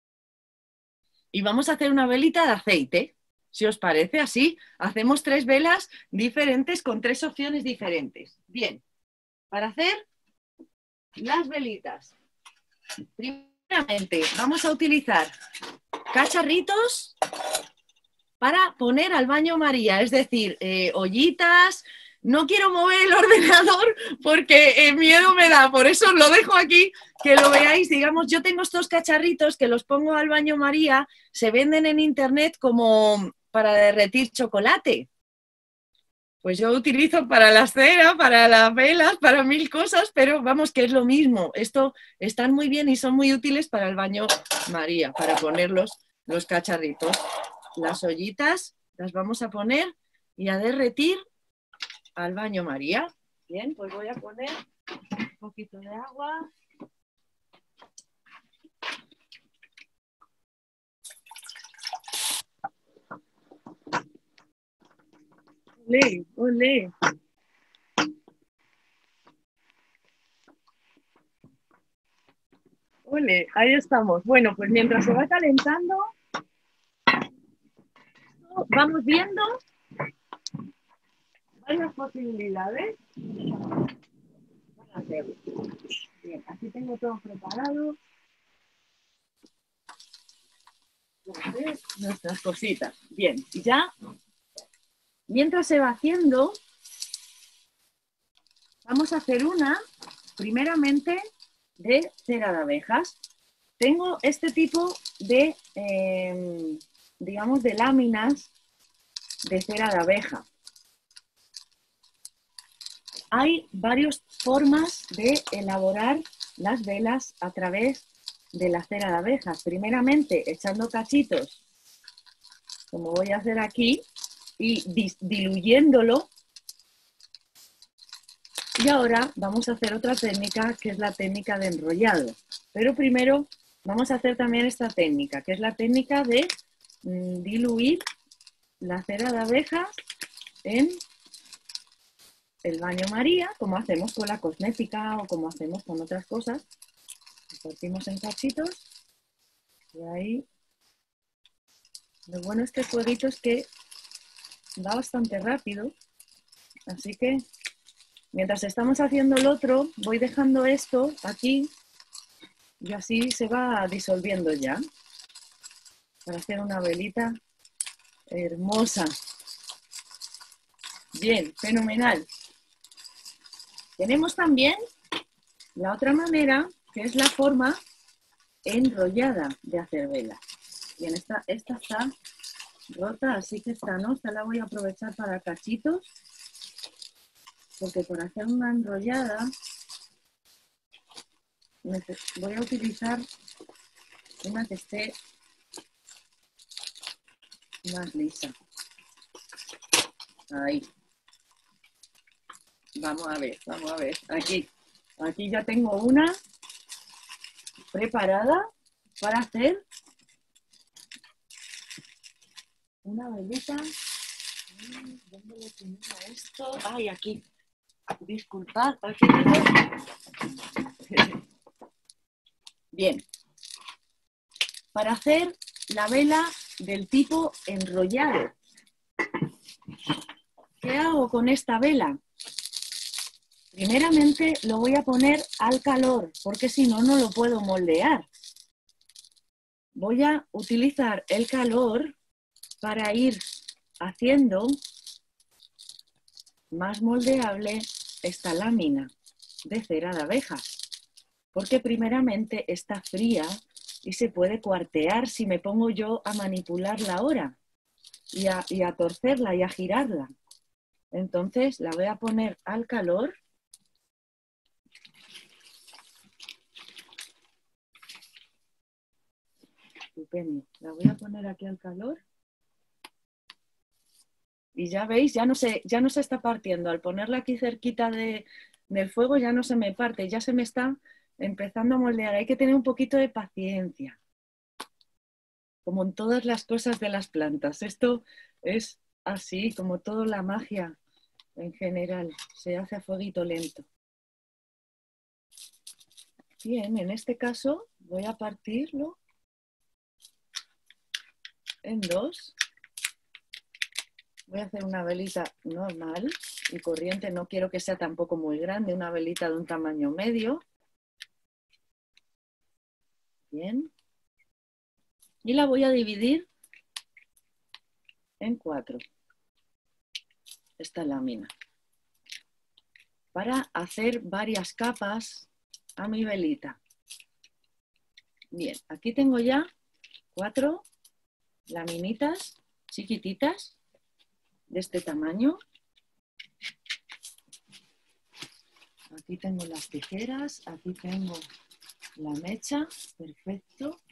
y vamos a hacer una velita de aceite. Si os parece así, hacemos 3 velas diferentes con 3 opciones diferentes. Bien, para hacer las velitas, primeramente vamos a utilizar cacharritos para poner al baño María, es decir, ollitas. No quiero mover el ordenador porque miedo me da, por eso lo dejo aquí, que lo veáis. Digamos, yo tengo estos cacharritos que los pongo al baño María, se venden en internet como para derretir chocolate. Pues yo utilizo para la cera, para las velas, para 1000 cosas, pero vamos que es lo mismo. Esto están muy bien y son muy útiles para el baño María, para poner los cacharritos. Las ollitas las vamos a poner y a derretir al baño María. Bien, pues voy a poner un poquito de agua. Olé, olé. Ole, ahí estamos. Bueno, pues mientras se va calentando, vamos viendo varias posibilidades para hacerlo. Bien, aquí tengo todo preparado. Nuestras cositas. Bien, y ya, mientras se va haciendo, vamos a hacer una, primeramente, de cera de abejas. Tengo este tipo de, digamos, de láminas de cera de abeja. Hay varias formas de elaborar las velas a través de la cera de abejas. Primeramente, echando cachitos, como voy a hacer aquí, y diluyéndolo. Y ahora vamos a hacer otra técnica, que es la técnica de enrollado. Pero primero vamos a hacer también esta técnica, que es la técnica de diluir la cera de abejas en el baño María, como hacemos con la cosmética o como hacemos con otras cosas. Partimos en cachitos y ahí. Lo bueno de este fueguito es que va bastante rápido, así que mientras estamos haciendo el otro, voy dejando esto aquí y así se va disolviendo ya para hacer una velita hermosa. Bien, fenomenal. Tenemos también la otra manera, que es la forma enrollada de hacer velas. Bien, esta está rota, así que esta la voy a aprovechar para cachitos, porque para hacer una enrollada voy a utilizar una que esté más lisa. Ahí. Vamos a ver. Aquí ya tengo una preparada para hacer una velita. ¿Dónde le tenía esto? Ay, aquí. Disculpad, aquí tengo. Bien. Para hacer la vela del tipo enrollado. ¿Qué hago con esta vela? Primeramente lo voy a poner al calor, porque si no, no lo puedo moldear. Voy a utilizar el calor para ir haciendo más moldeable esta lámina de cera de abejas, porque primeramente está fría y se puede cuartear si me pongo yo a manipularla ahora y a torcerla y a girarla. Entonces la voy a poner al calor. Estupendo. La voy a poner aquí al calor. Y ya veis, ya no se está partiendo. Al ponerla aquí cerquita del fuego ya no se me parte, ya se me está empezando a moldear. Hay que tener un poquito de paciencia, como en todas las cosas de las plantas. Esto es así, como toda la magia en general, se hace a fueguito lento. Bien, en este caso voy a partirlo en dos. Voy a hacer una velita normal y corriente, no quiero que sea tampoco muy grande, una velita de un tamaño medio. Bien. Y la voy a dividir en 4, esta lámina, para hacer varias capas a mi velita. Bien, aquí tengo ya 4 laminitas chiquititas, de este tamaño. Aquí tengo las tijeras, aquí tengo la mecha, perfecto.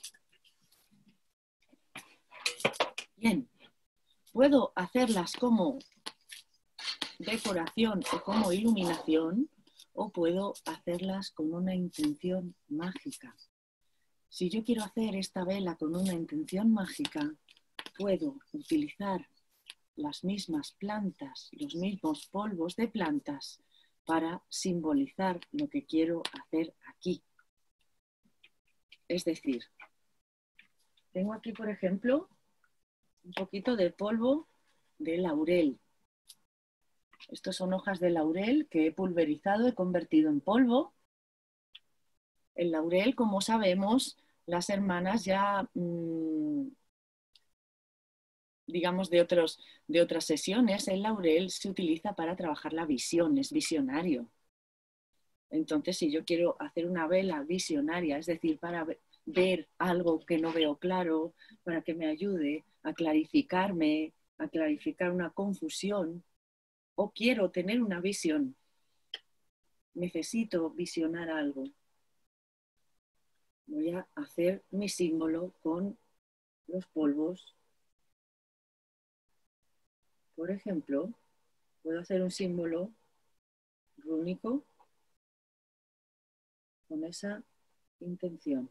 Bien, puedo hacerlas como decoración o como iluminación, o puedo hacerlas con una intención mágica. Si yo quiero hacer esta vela con una intención mágica, puedo utilizar las mismas plantas, los mismos polvos de plantas para simbolizar lo que quiero hacer aquí. Es decir, tengo aquí, por ejemplo, un poquito de polvo de laurel. Estos son hojas de laurel que he pulverizado, he convertido en polvo. El laurel, como sabemos, las hermanas ya, digamos, de otras sesiones, el laurel se utiliza para trabajar la visión, es visionario. Entonces, si yo quiero hacer una vela visionaria, es decir, para ver algo que no veo claro, para que me ayude a clarificarme, a clarificar una confusión, o quiero tener una visión, necesito visionar algo. Voy a hacer mi símbolo con los polvos. Por ejemplo, puedo hacer un símbolo rúnico con esa intención.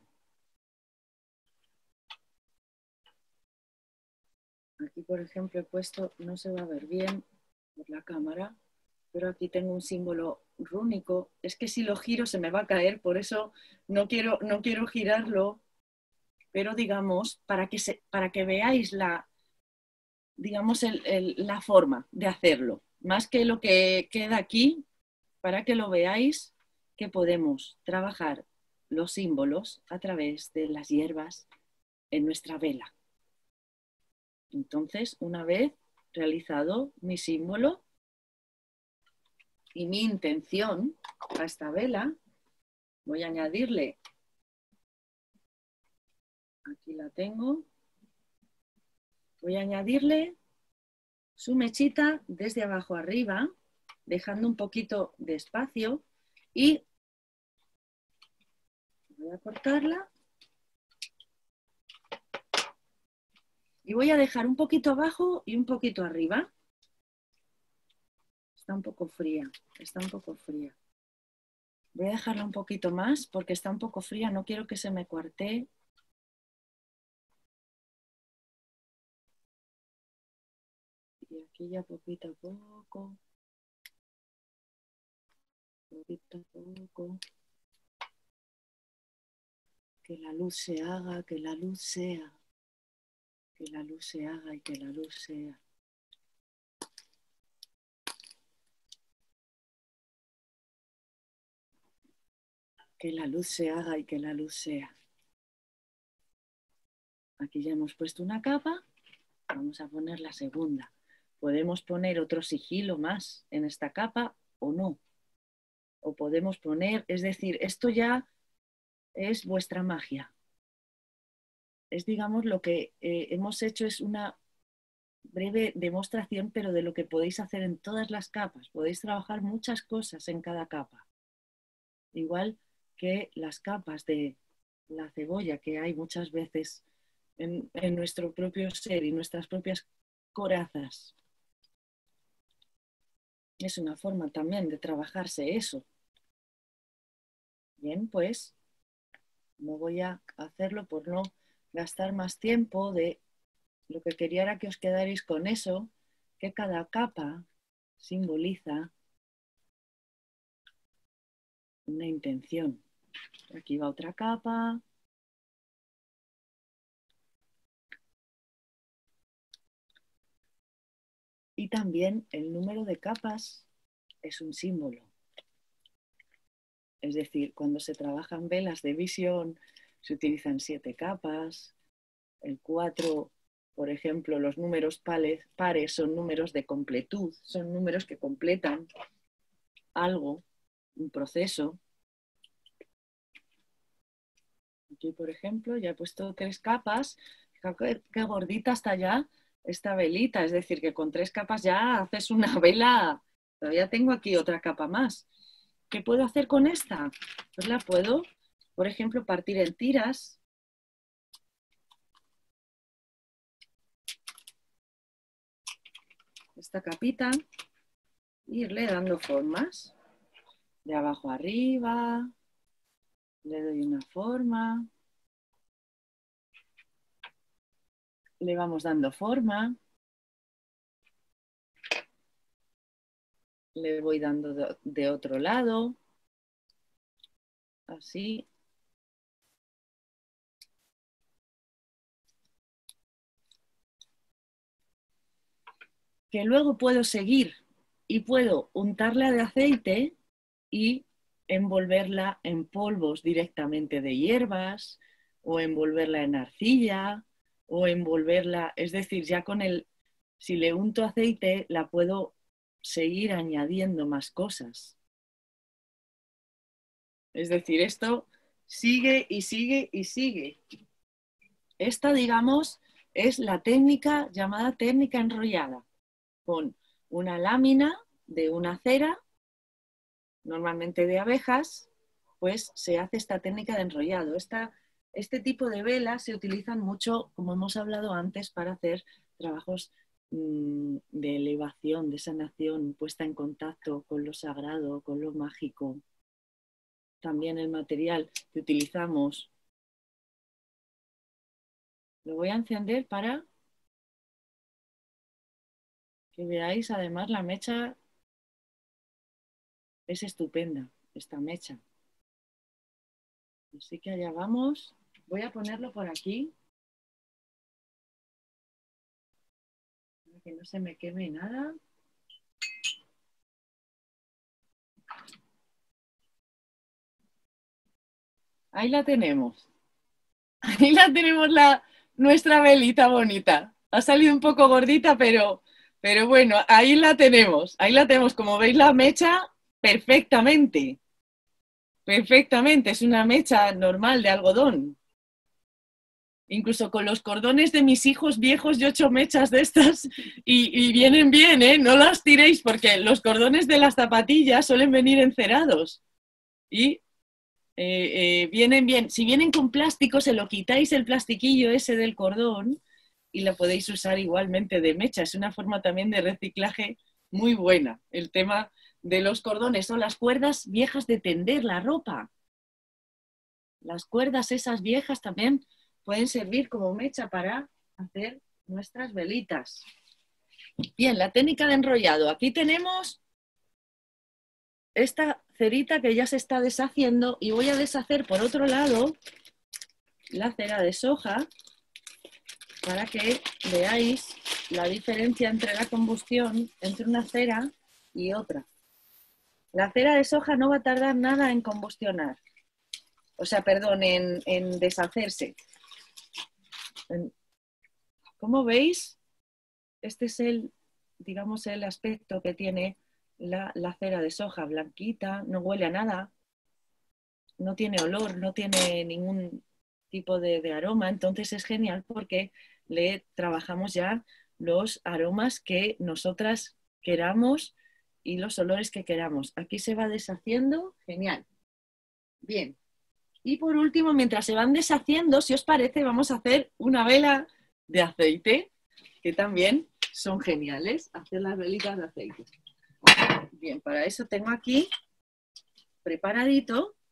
Aquí, por ejemplo, he puesto, no se va a ver bien por la cámara, pero aquí tengo un símbolo rúnico. Es que si lo giro se me va a caer, por eso no quiero girarlo, pero digamos, para que veáis la forma de hacerlo, más que lo que queda aquí, para que lo veáis, que podemos trabajar los símbolos a través de las hierbas en nuestra vela. Entonces, una vez realizado mi símbolo y mi intención a esta vela, voy a añadirle, aquí la tengo, voy a añadirle su mechita desde abajo arriba, dejando un poquito de espacio, y voy a cortarla y voy a dejar un poquito abajo y un poquito arriba. Está un poco fría, está un poco fría. Voy a dejarla un poquito más porque está un poco fría, no quiero que se me cuartee. Y aquí ya poquito a poco, poquito a poco. Que la luz se haga, que la luz sea. Que la luz se haga y que la luz sea. Que la luz se haga y que la luz sea. Aquí ya hemos puesto una capa, vamos a poner la segunda. Podemos poner otro sigilo más en esta capa o no. O podemos poner, es decir, esto ya es vuestra magia. Es, digamos, lo que hemos hecho es una breve demostración, pero de lo que podéis hacer en todas las capas. Podéis trabajar muchas cosas en cada capa. Igual que las capas de la cebolla que hay muchas veces en nuestro propio ser y nuestras propias corazas. Es una forma también de trabajarse eso. Bien, pues no voy a hacerlo por no gastar más tiempo. Lo que quería era que os quedarais con eso, que cada capa simboliza una intención. Aquí va otra capa. Y también el número de capas es un símbolo. Es decir, cuando se trabajan velas de visión, se utilizan 7 capas. El 4, por ejemplo, los números pares son números de completud, son números que completan algo, un proceso. Aquí, por ejemplo, ya he puesto 3 capas. Fijaos qué gordita está ya esta velita, es decir, que con 3 capas ya haces una vela. Todavía tengo aquí otra capa más. ¿Qué puedo hacer con esta? Pues la puedo, por ejemplo, partir en tiras. Esta capita, irle dando formas. De abajo arriba, le doy una forma. Le vamos dando forma. Le voy dando de otro lado. Así. Que luego puedo seguir y puedo untarla de aceite y envolverla en polvos directamente de hierbas o envolverla en arcilla o envolverla, es decir, ya con si le unto aceite la puedo seguir añadiendo más cosas. Es decir, esto sigue y sigue y sigue. Esta, digamos, es la técnica llamada técnica enrollada, con una lámina de una cera, normalmente de abejas, pues se hace esta técnica de enrollado. Este tipo de velas se utilizan mucho, como hemos hablado antes, para hacer trabajos de elevación, de sanación, puesta en contacto con lo sagrado, con lo mágico. También el material que utilizamos. Lo voy a encender para que veáis, además la mecha es estupenda, esta mecha. Así que allá vamos. Voy a ponerlo por aquí. Para que no se me queme nada. Ahí la tenemos. Ahí la tenemos nuestra velita bonita. Ha salido un poco gordita, pero bueno, ahí la tenemos. Ahí la tenemos. Como veis, la mecha perfectamente. Perfectamente. Es una mecha normal de algodón. Incluso con los cordones de mis hijos viejos, yo he hecho mechas de estas y vienen bien, ¿eh? No las tiréis porque los cordones de las zapatillas suelen venir encerados. Y vienen bien. Si vienen con plástico, se lo quitáis el plastiquillo ese del cordón y lo podéis usar igualmente de mecha. Es una forma también de reciclaje muy buena. El tema de los cordones son las cuerdas viejas de tender la ropa. Las cuerdas esas viejas también pueden servir como mecha para hacer nuestras velitas. Bien, la técnica de enrollado. Aquí tenemos esta cerita que ya se está deshaciendo y voy a deshacer por otro lado la cera de soja para que veáis la diferencia entre la combustión entre una cera y otra. La cera de soja no va a tardar nada en combustionar, o sea, perdón, en deshacerse. Como veis, este es digamos, el aspecto que tiene la cera de soja, blanquita, no huele a nada, no tiene olor, no tiene ningún tipo de aroma, entonces es genial porque le trabajamos ya los aromas que nosotras queramos y los olores que queramos. Aquí se va deshaciendo, genial. Bien. Y por último, mientras se van deshaciendo, si os parece, vamos a hacer una vela de aceite, que también son geniales, hacer las velitas de aceite. Bien, para eso tengo aquí preparadito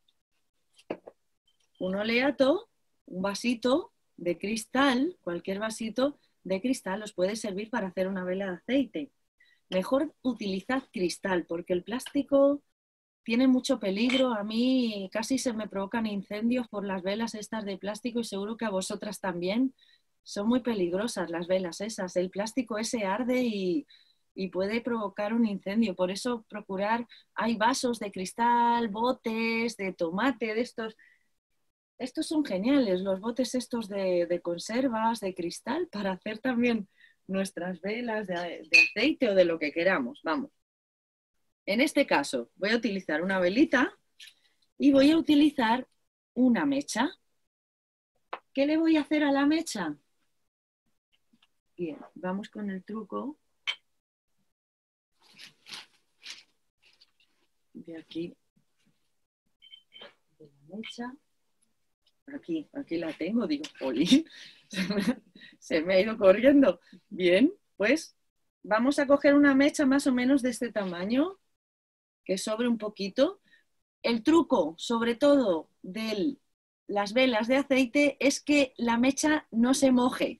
un oleato, un vasito de cristal, cualquier vasito de cristal os puede servir para hacer una vela de aceite. Mejor utilizad cristal, porque el plástico tiene mucho peligro. A mí casi se me provocan incendios por las velas estas de plástico y seguro que a vosotras también. Son muy peligrosas las velas esas. El plástico ese arde y puede provocar un incendio. Por eso procurar, hay vasos de cristal, botes de tomate, de estos. Estos son geniales, los botes estos de conservas, de cristal, para hacer también nuestras velas de aceite o de lo que queramos. Vamos. En este caso voy a utilizar una velita y voy a utilizar una mecha. ¿Qué le voy a hacer a la mecha? Bien, vamos con el truco de aquí, de la mecha. Aquí la tengo, digo, jolín, se me ha ido corriendo. Bien, pues vamos a coger una mecha más o menos de este tamaño, que sobre un poquito. El truco, sobre todo, de las velas de aceite es que la mecha no se moje.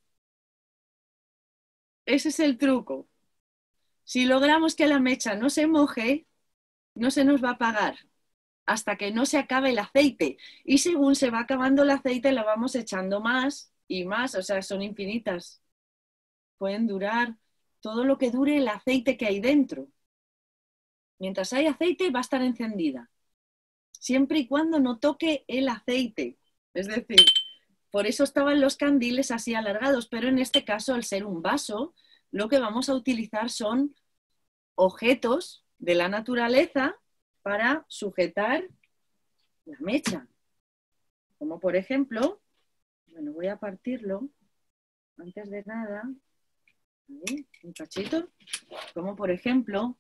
Ese es el truco. Si logramos que la mecha no se moje, no se nos va a apagar hasta que no se acabe el aceite. Y según se va acabando el aceite, la vamos echando más y más, o sea, son infinitas. Pueden durar todo lo que dure el aceite que hay dentro. Mientras hay aceite, va a estar encendida. Siempre y cuando no toque el aceite. Es decir, por eso estaban los candiles así alargados, pero en este caso, al ser un vaso, lo que vamos a utilizar son objetos de la naturaleza para sujetar la mecha. Como por ejemplo, bueno, voy a partirlo antes de nada, ¿vale? Un cachito, como por ejemplo,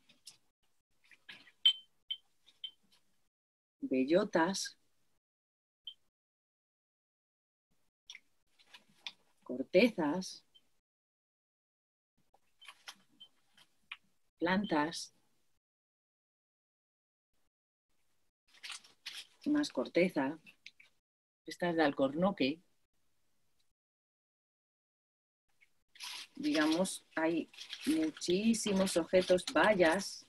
bellotas, cortezas, plantas, más corteza, esta es de alcornoque. Digamos, hay muchísimos objetos, bayas,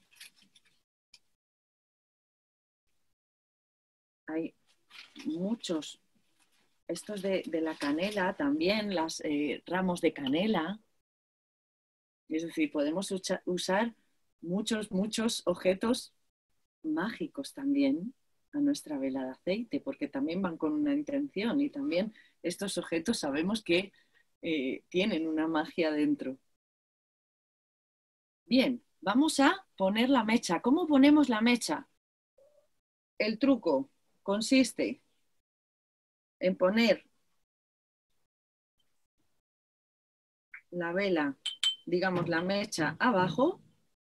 hay muchos, estos de la canela también, las ramos de canela. Es decir, podemos usar muchos objetos mágicos también a nuestra vela de aceite, porque también van con una intención y también estos objetos sabemos que tienen una magia dentro. Bien, vamos a poner la mecha. ¿Cómo ponemos la mecha? El truco consiste en poner la vela, digamos la mecha abajo,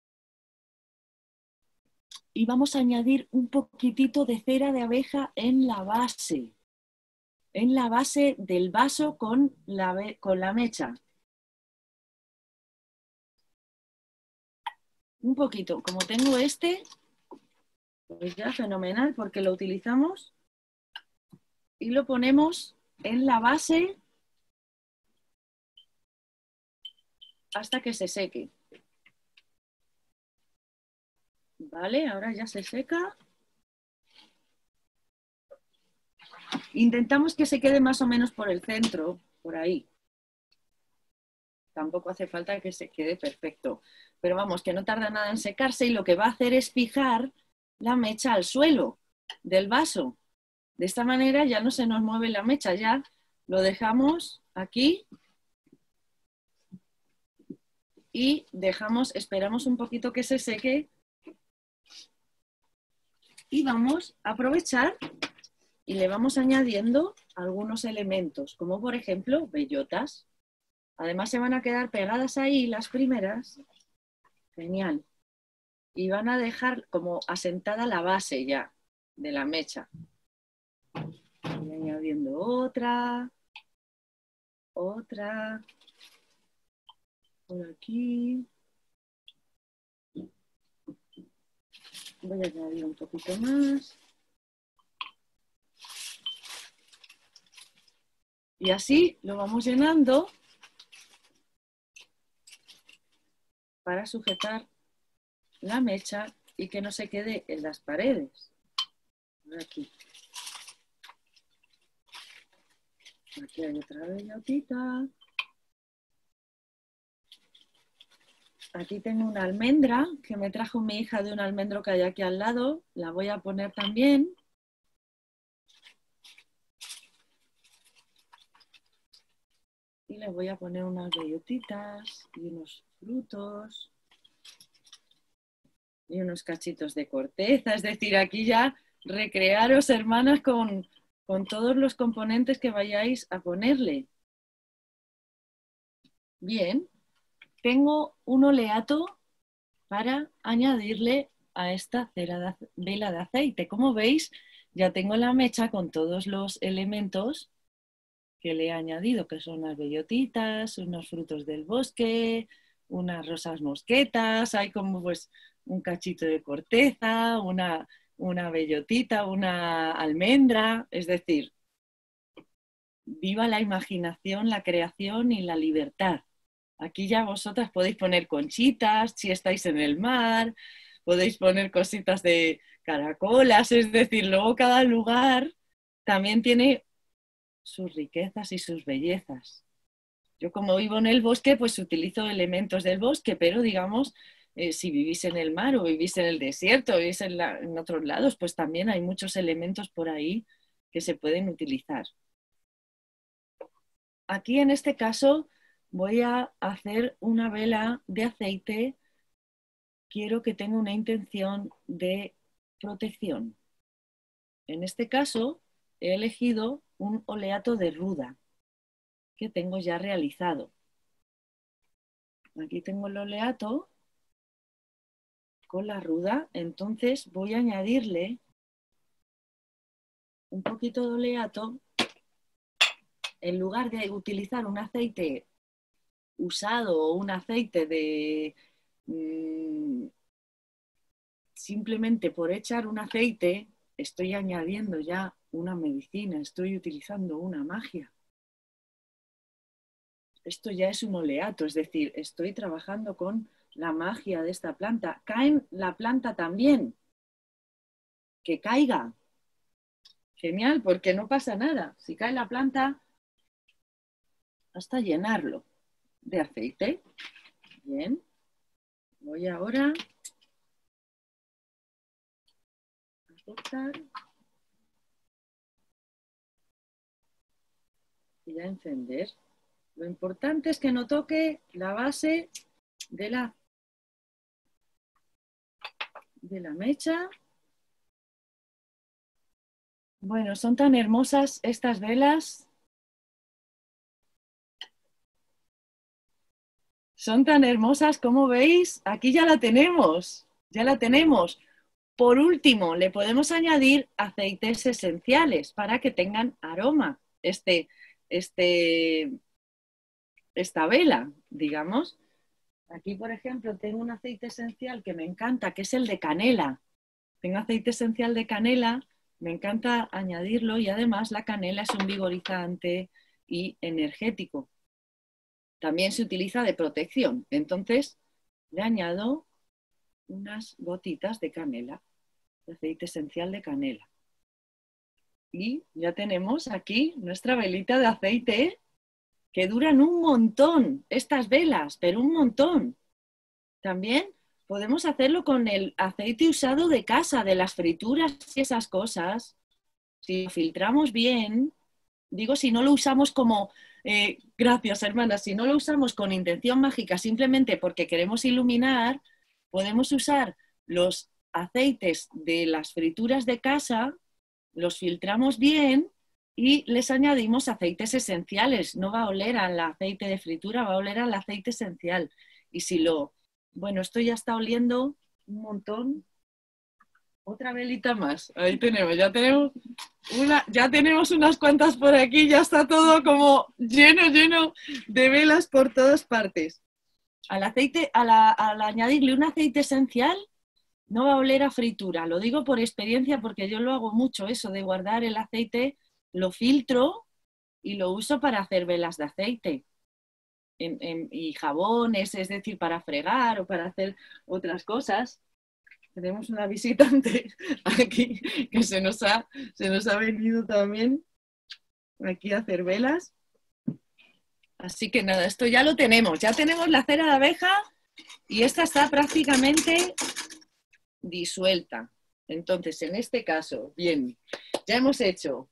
y vamos a añadir un poquitito de cera de abeja en la base del vaso con la mecha. Un poquito, como tengo este, pues ya fenomenal porque lo utilizamos y lo ponemos en la base hasta que se seque. Vale, ahora ya se seca. Intentamos que se quede más o menos por el centro, por ahí. Tampoco hace falta que se quede perfecto. Pero vamos, que no tarda nada en secarse y lo que va a hacer es fijar la mecha al suelo del vaso. De esta manera ya no se nos mueve la mecha, ya lo dejamos aquí y esperamos un poquito que se seque y vamos a aprovechar y le vamos añadiendo algunos elementos, como por ejemplo bellotas. Además se van a quedar pegadas ahí las primeras. Genial. Y van a dejar como asentada la base ya de la mecha. Voy añadiendo otra. Por aquí. Voy a añadir un poquito más. Y así lo vamos llenando para sujetar la mecha y que no se quede en las paredes. Aquí. Aquí hay otra bellotita. Aquí tengo una almendra que me trajo mi hija de un almendro que hay aquí al lado. La voy a poner también. Y le voy a poner unas bellotitas y unos frutos y unos cachitos de corteza. Es decir, aquí ya recrearos, hermanas, con todos los componentes que vayáis a ponerle. Bien, tengo un oleato para añadirle a esta vela de aceite. Como veis, ya tengo la mecha con todos los elementos que le he añadido, que son unas bellotitas, unos frutos del bosque, unas rosas mosquetas, hay como pues un cachito de corteza, una bellotita, una almendra, es decir, viva la imaginación, la creación y la libertad. Aquí ya vosotras podéis poner conchitas, si estáis en el mar, podéis poner cositas de caracolas, es decir, luego cada lugar también tiene sus riquezas y sus bellezas. Yo como vivo en el bosque, pues utilizo elementos del bosque, pero digamos, si vivís en el mar o vivís en el desierto, o vivís en otros lados, pues también hay muchos elementos por ahí que se pueden utilizar. Aquí en este caso voy a hacer una vela de aceite. Quiero que tenga una intención de protección. En este caso he elegido un oleato de ruda que tengo ya realizado. Aquí tengo el oleato con la ruda, entonces voy a añadirle un poquito de oleato. En lugar de utilizar un aceite usado o un aceite de simplemente por echar un aceite, estoy añadiendo ya una medicina, estoy utilizando una magia. Esto ya es un oleato, es decir, estoy trabajando con la magia de esta planta. Cae en la planta también, que caiga. Genial, porque no pasa nada. Si cae la planta, hasta llenarlo de aceite. Bien, voy ahora a cortar y a encender. Lo importante es que no toque la base de la mecha. Bueno, son tan hermosas estas velas. Son tan hermosas como veis. Aquí ya la tenemos. Ya la tenemos. Por último, le podemos añadir aceites esenciales para que tengan aroma. Esta vela, digamos. Aquí, por ejemplo, tengo un aceite esencial que me encanta, que es el de canela. Tengo aceite esencial de canela, me encanta añadirlo y además la canela es un vigorizante y energético. También se utiliza de protección. Entonces, le añado unas gotitas de canela, de aceite esencial de canela. Y ya tenemos aquí nuestra velita de aceite, que duran un montón estas velas, pero un montón. También podemos hacerlo con el aceite usado de casa, de las frituras y esas cosas. Si lo filtramos bien, digo, si no lo usamos como, gracias hermana, si no lo usamos con intención mágica, simplemente porque queremos iluminar, podemos usar los aceites de las frituras de casa, los filtramos bien y les añadimos aceites esenciales. No va a oler al aceite de fritura, va a oler al aceite esencial. Y si lo... Bueno, esto ya está oliendo un montón. Otra velita más. Ahí tenemos, ya tenemos unas cuantas por aquí, ya está todo como lleno de velas por todas partes. Al aceite, al añadirle un aceite esencial, no va a oler a fritura. Lo digo por experiencia porque yo lo hago mucho, eso de guardar el aceite, lo filtro y lo uso para hacer velas de aceite. Y jabones, es decir, para fregar o para hacer otras cosas. Tenemos una visitante aquí que se nos ha venido también aquí a hacer velas. Así que nada, esto ya lo tenemos. Ya tenemos la cera de abeja y esta está prácticamente disuelta. Entonces, en este caso, bien, ya hemos hecho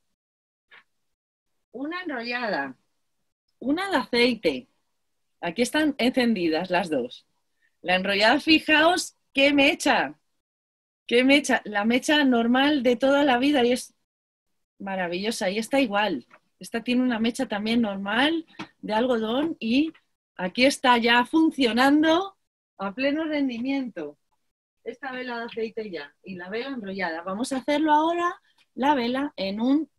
una enrollada, una de aceite. Aquí están encendidas las dos. La enrollada, fijaos qué mecha. ¿Qué mecha? La mecha normal de toda la vida y es maravillosa. Y está igual. Esta tiene una mecha también normal de algodón y aquí está ya funcionando a pleno rendimiento. Esta vela de aceite ya y la vela enrollada. Vamos a hacerlo ahora, la vela en un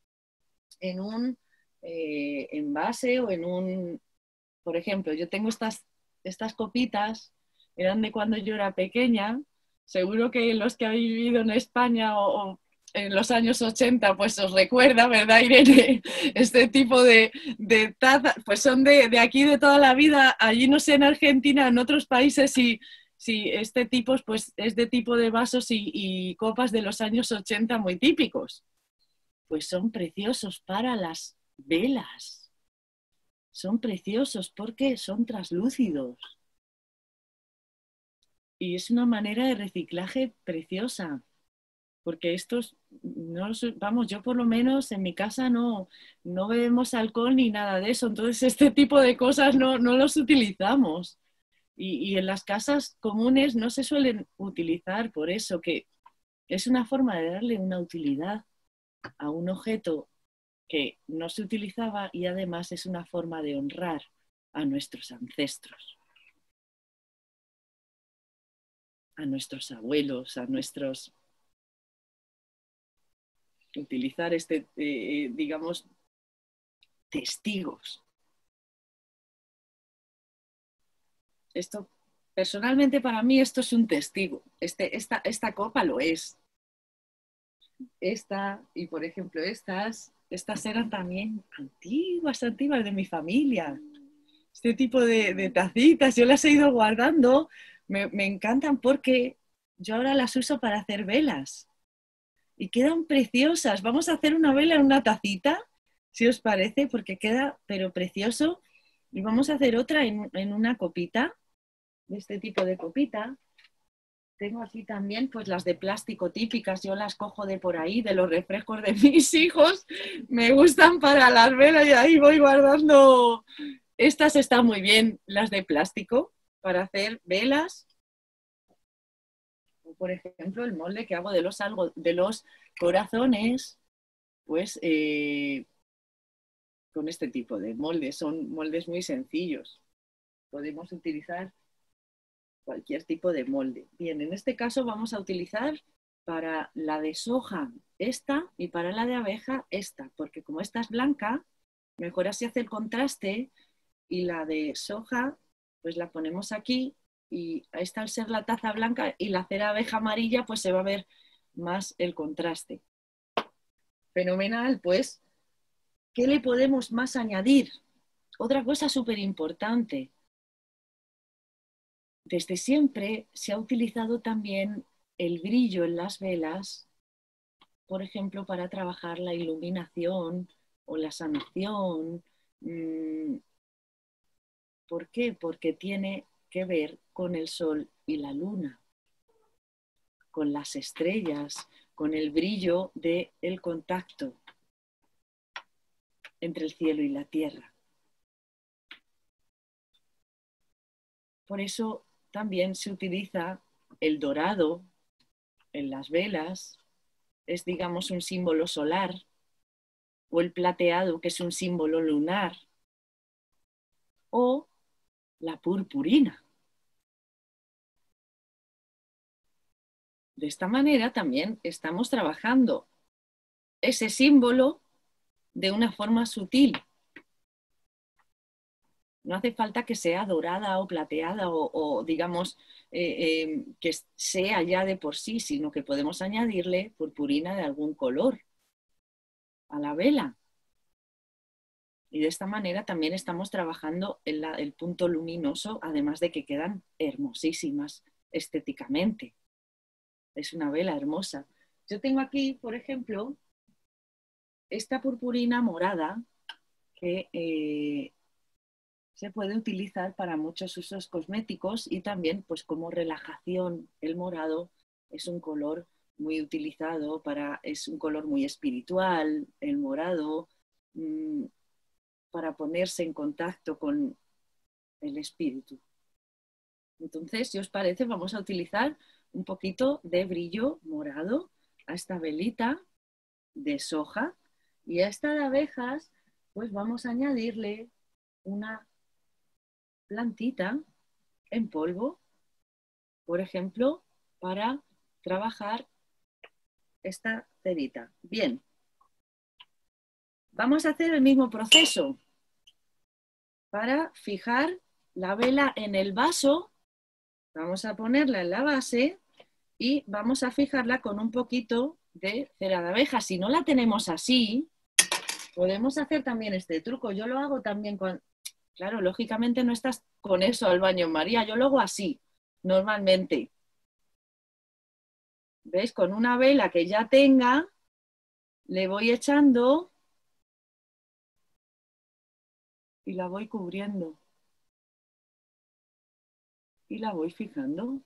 envase o en un... Por ejemplo, yo tengo estas copitas, eran de cuando yo era pequeña. Seguro que los que habéis vivido en España o en los años 80, pues os recuerda, ¿verdad, Irene? Este tipo de tazas, pues son de aquí de toda la vida. Allí no sé, en Argentina, en otros países, si este tipo pues, es de tipo de vasos y copas de los años 80 muy típicos. Pues son preciosos para las velas. Son preciosos porque son translúcidos. Y es una manera de reciclaje preciosa. Porque estos, no, vamos, yo por lo menos en mi casa no bebemos alcohol ni nada de eso. Entonces este tipo de cosas no los utilizamos. Y en las casas comunes no se suelen utilizar por eso, que es una forma de darle una utilidad a un objeto que no se utilizaba y además es una forma de honrar a nuestros ancestros, a nuestros abuelos, a nuestros... utilizar digamos, testigos. Esto, personalmente para mí esto es un testigo. Esta copa lo es. Esta y por ejemplo estas eran también antiguas de mi familia. Este tipo de tacitas, yo las he ido guardando, me encantan porque yo ahora las uso para hacer velas y quedan preciosas. Vamos a hacer una vela en una tacita, si os parece, porque queda pero precioso. Y vamos a hacer otra en una copita, de este tipo de copita. Tengo aquí también pues las de plástico típicas, yo las cojo de por ahí, de los refrescos de mis hijos, me gustan para las velas y ahí voy guardando. Estas están muy bien, las de plástico, para hacer velas. Por ejemplo, el molde que hago de los corazones, pues con este tipo de moldes, son moldes muy sencillos. Podemos utilizar cualquier tipo de molde. Bien, en este caso vamos a utilizar para la de soja esta y para la de abeja esta, porque como esta es blanca, mejor así hace el contraste y la de soja pues la ponemos aquí y esta al ser la taza blanca y la cera abeja amarilla pues se va a ver más el contraste. Fenomenal, pues, ¿qué le podemos más añadir? Otra cosa súper importante. Desde siempre se ha utilizado también el brillo en las velas, por ejemplo, para trabajar la iluminación o la sanación. ¿Por qué? Porque tiene que ver con el sol y la luna, con las estrellas, con el brillo del contacto entre el cielo y la tierra. Por eso también se utiliza el dorado en las velas, es digamos un símbolo solar, o el plateado, que es un símbolo lunar, o la purpurina. De esta manera también estamos trabajando ese símbolo de una forma sutil. No hace falta que sea dorada o plateada o digamos, que sea ya de por sí, sino que podemos añadirle purpurina de algún color a la vela. Y de esta manera también estamos trabajando el punto luminoso, además de que quedan hermosísimas estéticamente. Es una vela hermosa. Yo tengo aquí, por ejemplo, esta purpurina morada que se puede utilizar para muchos usos cosméticos y también pues como relajación. El morado es un color muy utilizado es un color muy espiritual, el morado, para ponerse en contacto con el espíritu. Entonces, si os parece, vamos a utilizar un poquito de brillo morado a esta velita de soja y a esta de abejas, pues vamos a añadirle una plantita en polvo, por ejemplo, para trabajar esta cerita. Bien, vamos a hacer el mismo proceso para fijar la vela en el vaso. Vamos a ponerla en la base y vamos a fijarla con un poquito de cera de abeja. Si no la tenemos así, podemos hacer también este truco. Yo lo hago también con... Claro, lógicamente no estás con eso al baño, María. Yo lo hago así, normalmente. ¿Veis? Con una vela que ya tenga, le voy echando y la voy cubriendo. Y la voy fijando.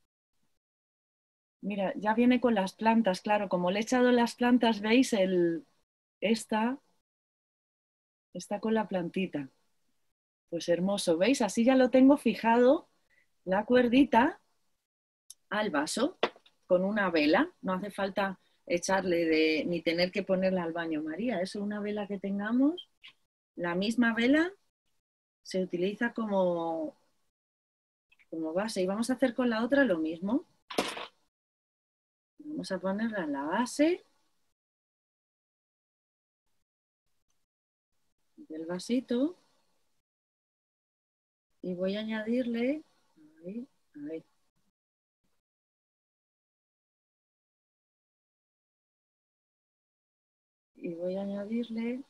Mira, ya viene con las plantas, claro. Como le he echado las plantas, ¿veis? Esta está con la plantita. Pues hermoso, ¿veis? Así ya lo tengo fijado, la cuerdita al vaso con una vela. No hace falta echarle ni tener que ponerla al baño, María. Es una vela que tengamos. La misma vela se utiliza como base. Y vamos a hacer con la otra lo mismo. Vamos a ponerla en la base del vasito. Y voy a añadirle... Ahí, ahí. Y voy a añadirle...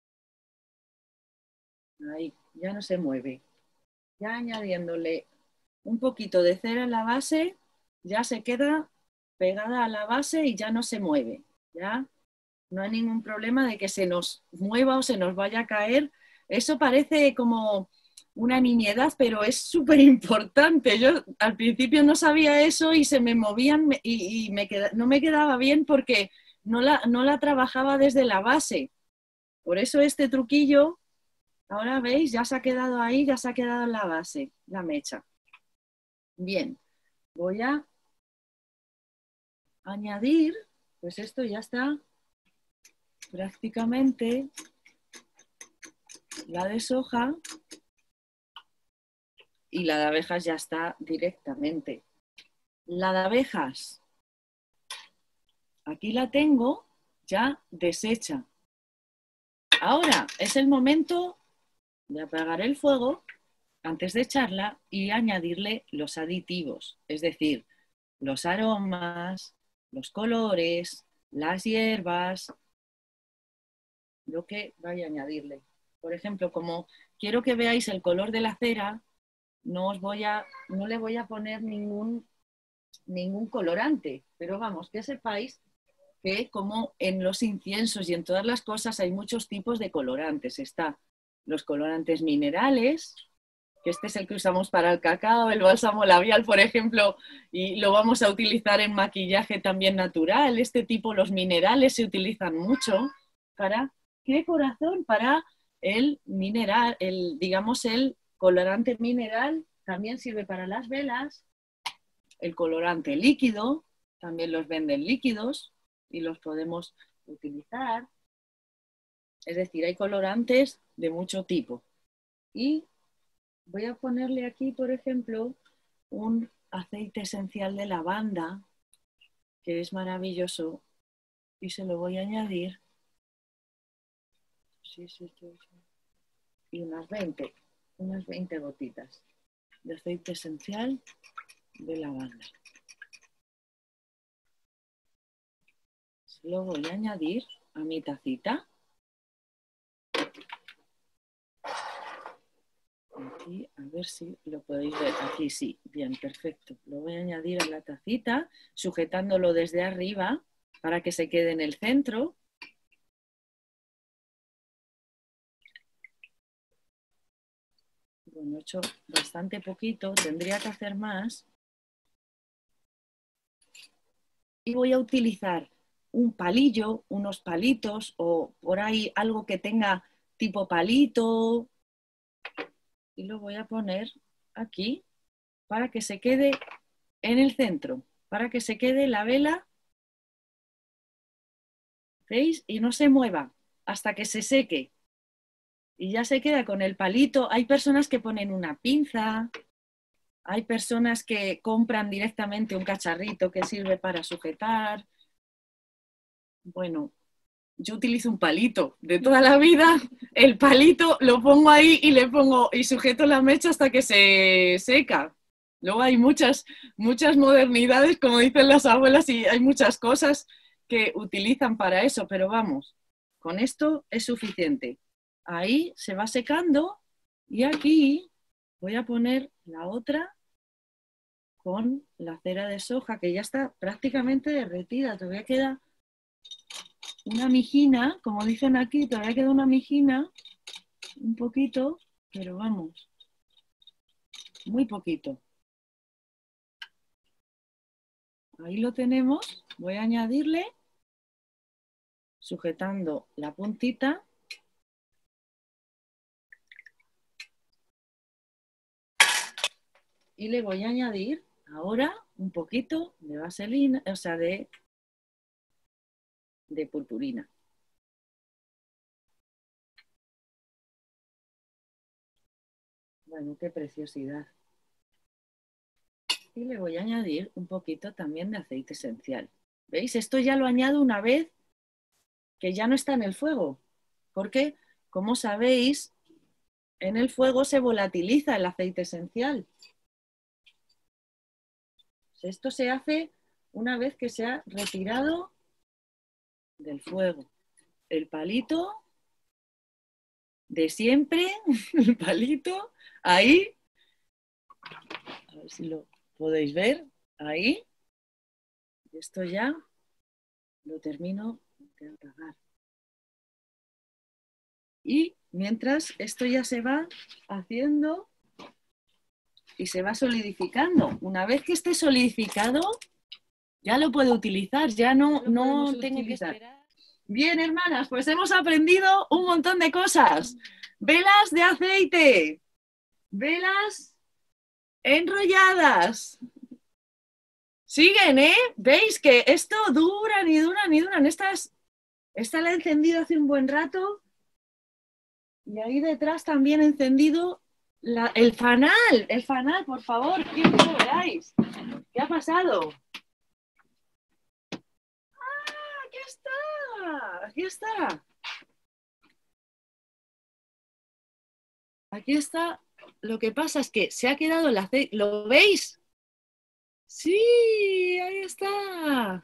Ahí, ya no se mueve. Ya añadiéndole un poquito de cera en la base, ya se queda pegada a la base y ya no se mueve. Ya no hay ningún problema de que se nos mueva o se nos vaya a caer. Eso parece como una nimiedad, pero es súper importante. Yo al principio no sabía eso y se me movían y no me quedaba bien porque no la trabajaba desde la base. Por eso este truquillo, ahora veis, ya se ha quedado ahí, ya se ha quedado en la base, la mecha. Bien, voy a añadir, pues esto ya está prácticamente, la de soja y la de abejas ya está directamente. La de abejas, aquí la tengo ya deshecha. Ahora es el momento de apagar el fuego antes de echarla y añadirle los aditivos, es decir, los aromas, los colores, las hierbas, lo que vaya a añadirle. Por ejemplo, como quiero que veáis el color de la cera, no le voy a poner ningún colorante, pero vamos, que sepáis que como en los inciensos y en todas las cosas hay muchos tipos de colorantes. Está los colorantes minerales, que este es el que usamos para el cacao, el bálsamo labial, por ejemplo, y lo vamos a utilizar en maquillaje también natural. Este tipo, los minerales, se utilizan mucho para, ¿qué corazón? Para el mineral, digamos, el colorante mineral también sirve para las velas. El colorante líquido, también los venden líquidos y los podemos utilizar. Es decir, hay colorantes de mucho tipo. Y voy a ponerle aquí, por ejemplo, un aceite esencial de lavanda, que es maravilloso, y se lo voy a añadir. Y unas 20 gotitas de aceite esencial de lavanda. Se lo voy a añadir a mi tacita. Aquí, a ver si lo podéis ver. Aquí sí, bien, perfecto. Lo voy a añadir a la tacita, sujetándolo desde arriba para que se quede en el centro. Bueno, he hecho bastante poquito, tendría que hacer más. Y voy a utilizar un palillo, unos palitos o por ahí algo que tenga tipo palito. Y lo voy a poner aquí para que se quede en el centro, para que se quede la vela, ¿veis? Y no se mueva hasta que se seque. y ya se queda con el palito. Hay personas que ponen una pinza, hay personas que compran directamente un cacharrito que sirve para sujetar. Bueno, yo utilizo un palito de toda la vida, el palito lo pongo ahí y le pongo y sujeto la mecha hasta que se seca. Luego hay muchas modernidades, como dicen las abuelas, y hay muchas cosas que utilizan para eso, pero vamos, con esto es suficiente. Ahí se va secando y aquí voy a poner la otra con la cera de soja que ya está prácticamente derretida. Todavía queda una mijina, como dicen aquí, todavía queda una mijina, un poquito, pero vamos, muy poquito. Ahí lo tenemos. Voy a añadirle, sujetando la puntita. Y le voy a añadir ahora un poquito de vaselina, o sea, de purpurina. Bueno, qué preciosidad. Y le voy a añadir un poquito también de aceite esencial. ¿Veis? Esto ya lo añado una vez que ya no está en el fuego. Porque, como sabéis, en el fuego se volatiliza el aceite esencial. Esto se hace una vez que se ha retirado del fuego. El palito de siempre, el palito, ahí, a ver si lo podéis ver, ahí. Esto ya lo termino de apagar. Y mientras esto ya se va haciendo y se va solidificando. Una vez que esté solidificado, ya lo puedo utilizar, ya no tengo que esperar. Bien, hermanas, pues hemos aprendido un montón de cosas. Velas de aceite, velas enrolladas. Siguen, ¿eh? ¿Veis que esto duran y duran y duran? Esta la he encendido hace un buen rato. Y ahí detrás también he encendido el fanal, por favor, quiero que lo veáis. ¿Qué ha pasado? ¡Ah, aquí está! Aquí está. Aquí está. Lo que pasa es que se ha quedado el aceite. ¿Lo veis? Sí, ahí está.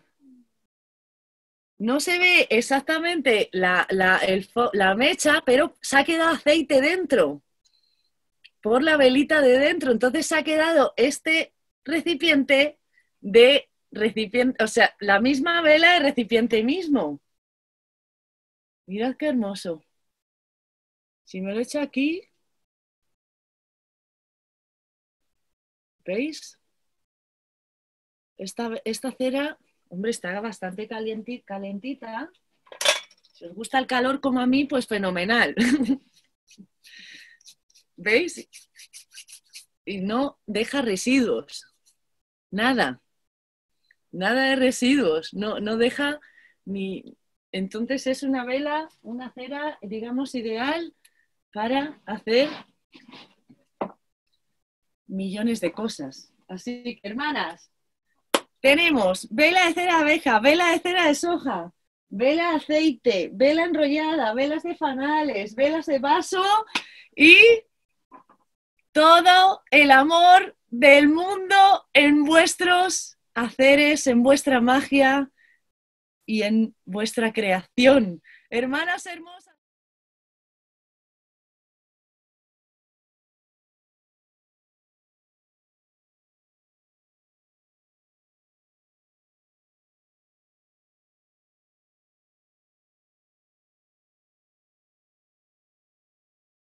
No se ve exactamente la mecha, pero se ha quedado aceite dentro, por la velita de dentro. Entonces se ha quedado este recipiente o sea, la misma vela de recipiente mismo. Mirad qué hermoso. Si me lo echo aquí, ¿veis? Esta cera, hombre, está bastante calentita. Si os gusta el calor como a mí, pues fenomenal. ¿Veis? Y no deja residuos. Nada de residuos. No deja ni... Entonces es una vela, una cera, digamos, ideal para hacer millones de cosas. Así que, hermanas, tenemos vela de cera de abeja, vela de cera de soja, vela de aceite, vela enrollada, velas de fanales, velas de vaso y todo el amor del mundo en vuestros haceres, en vuestra magia y en vuestra creación. Hermanas hermosas.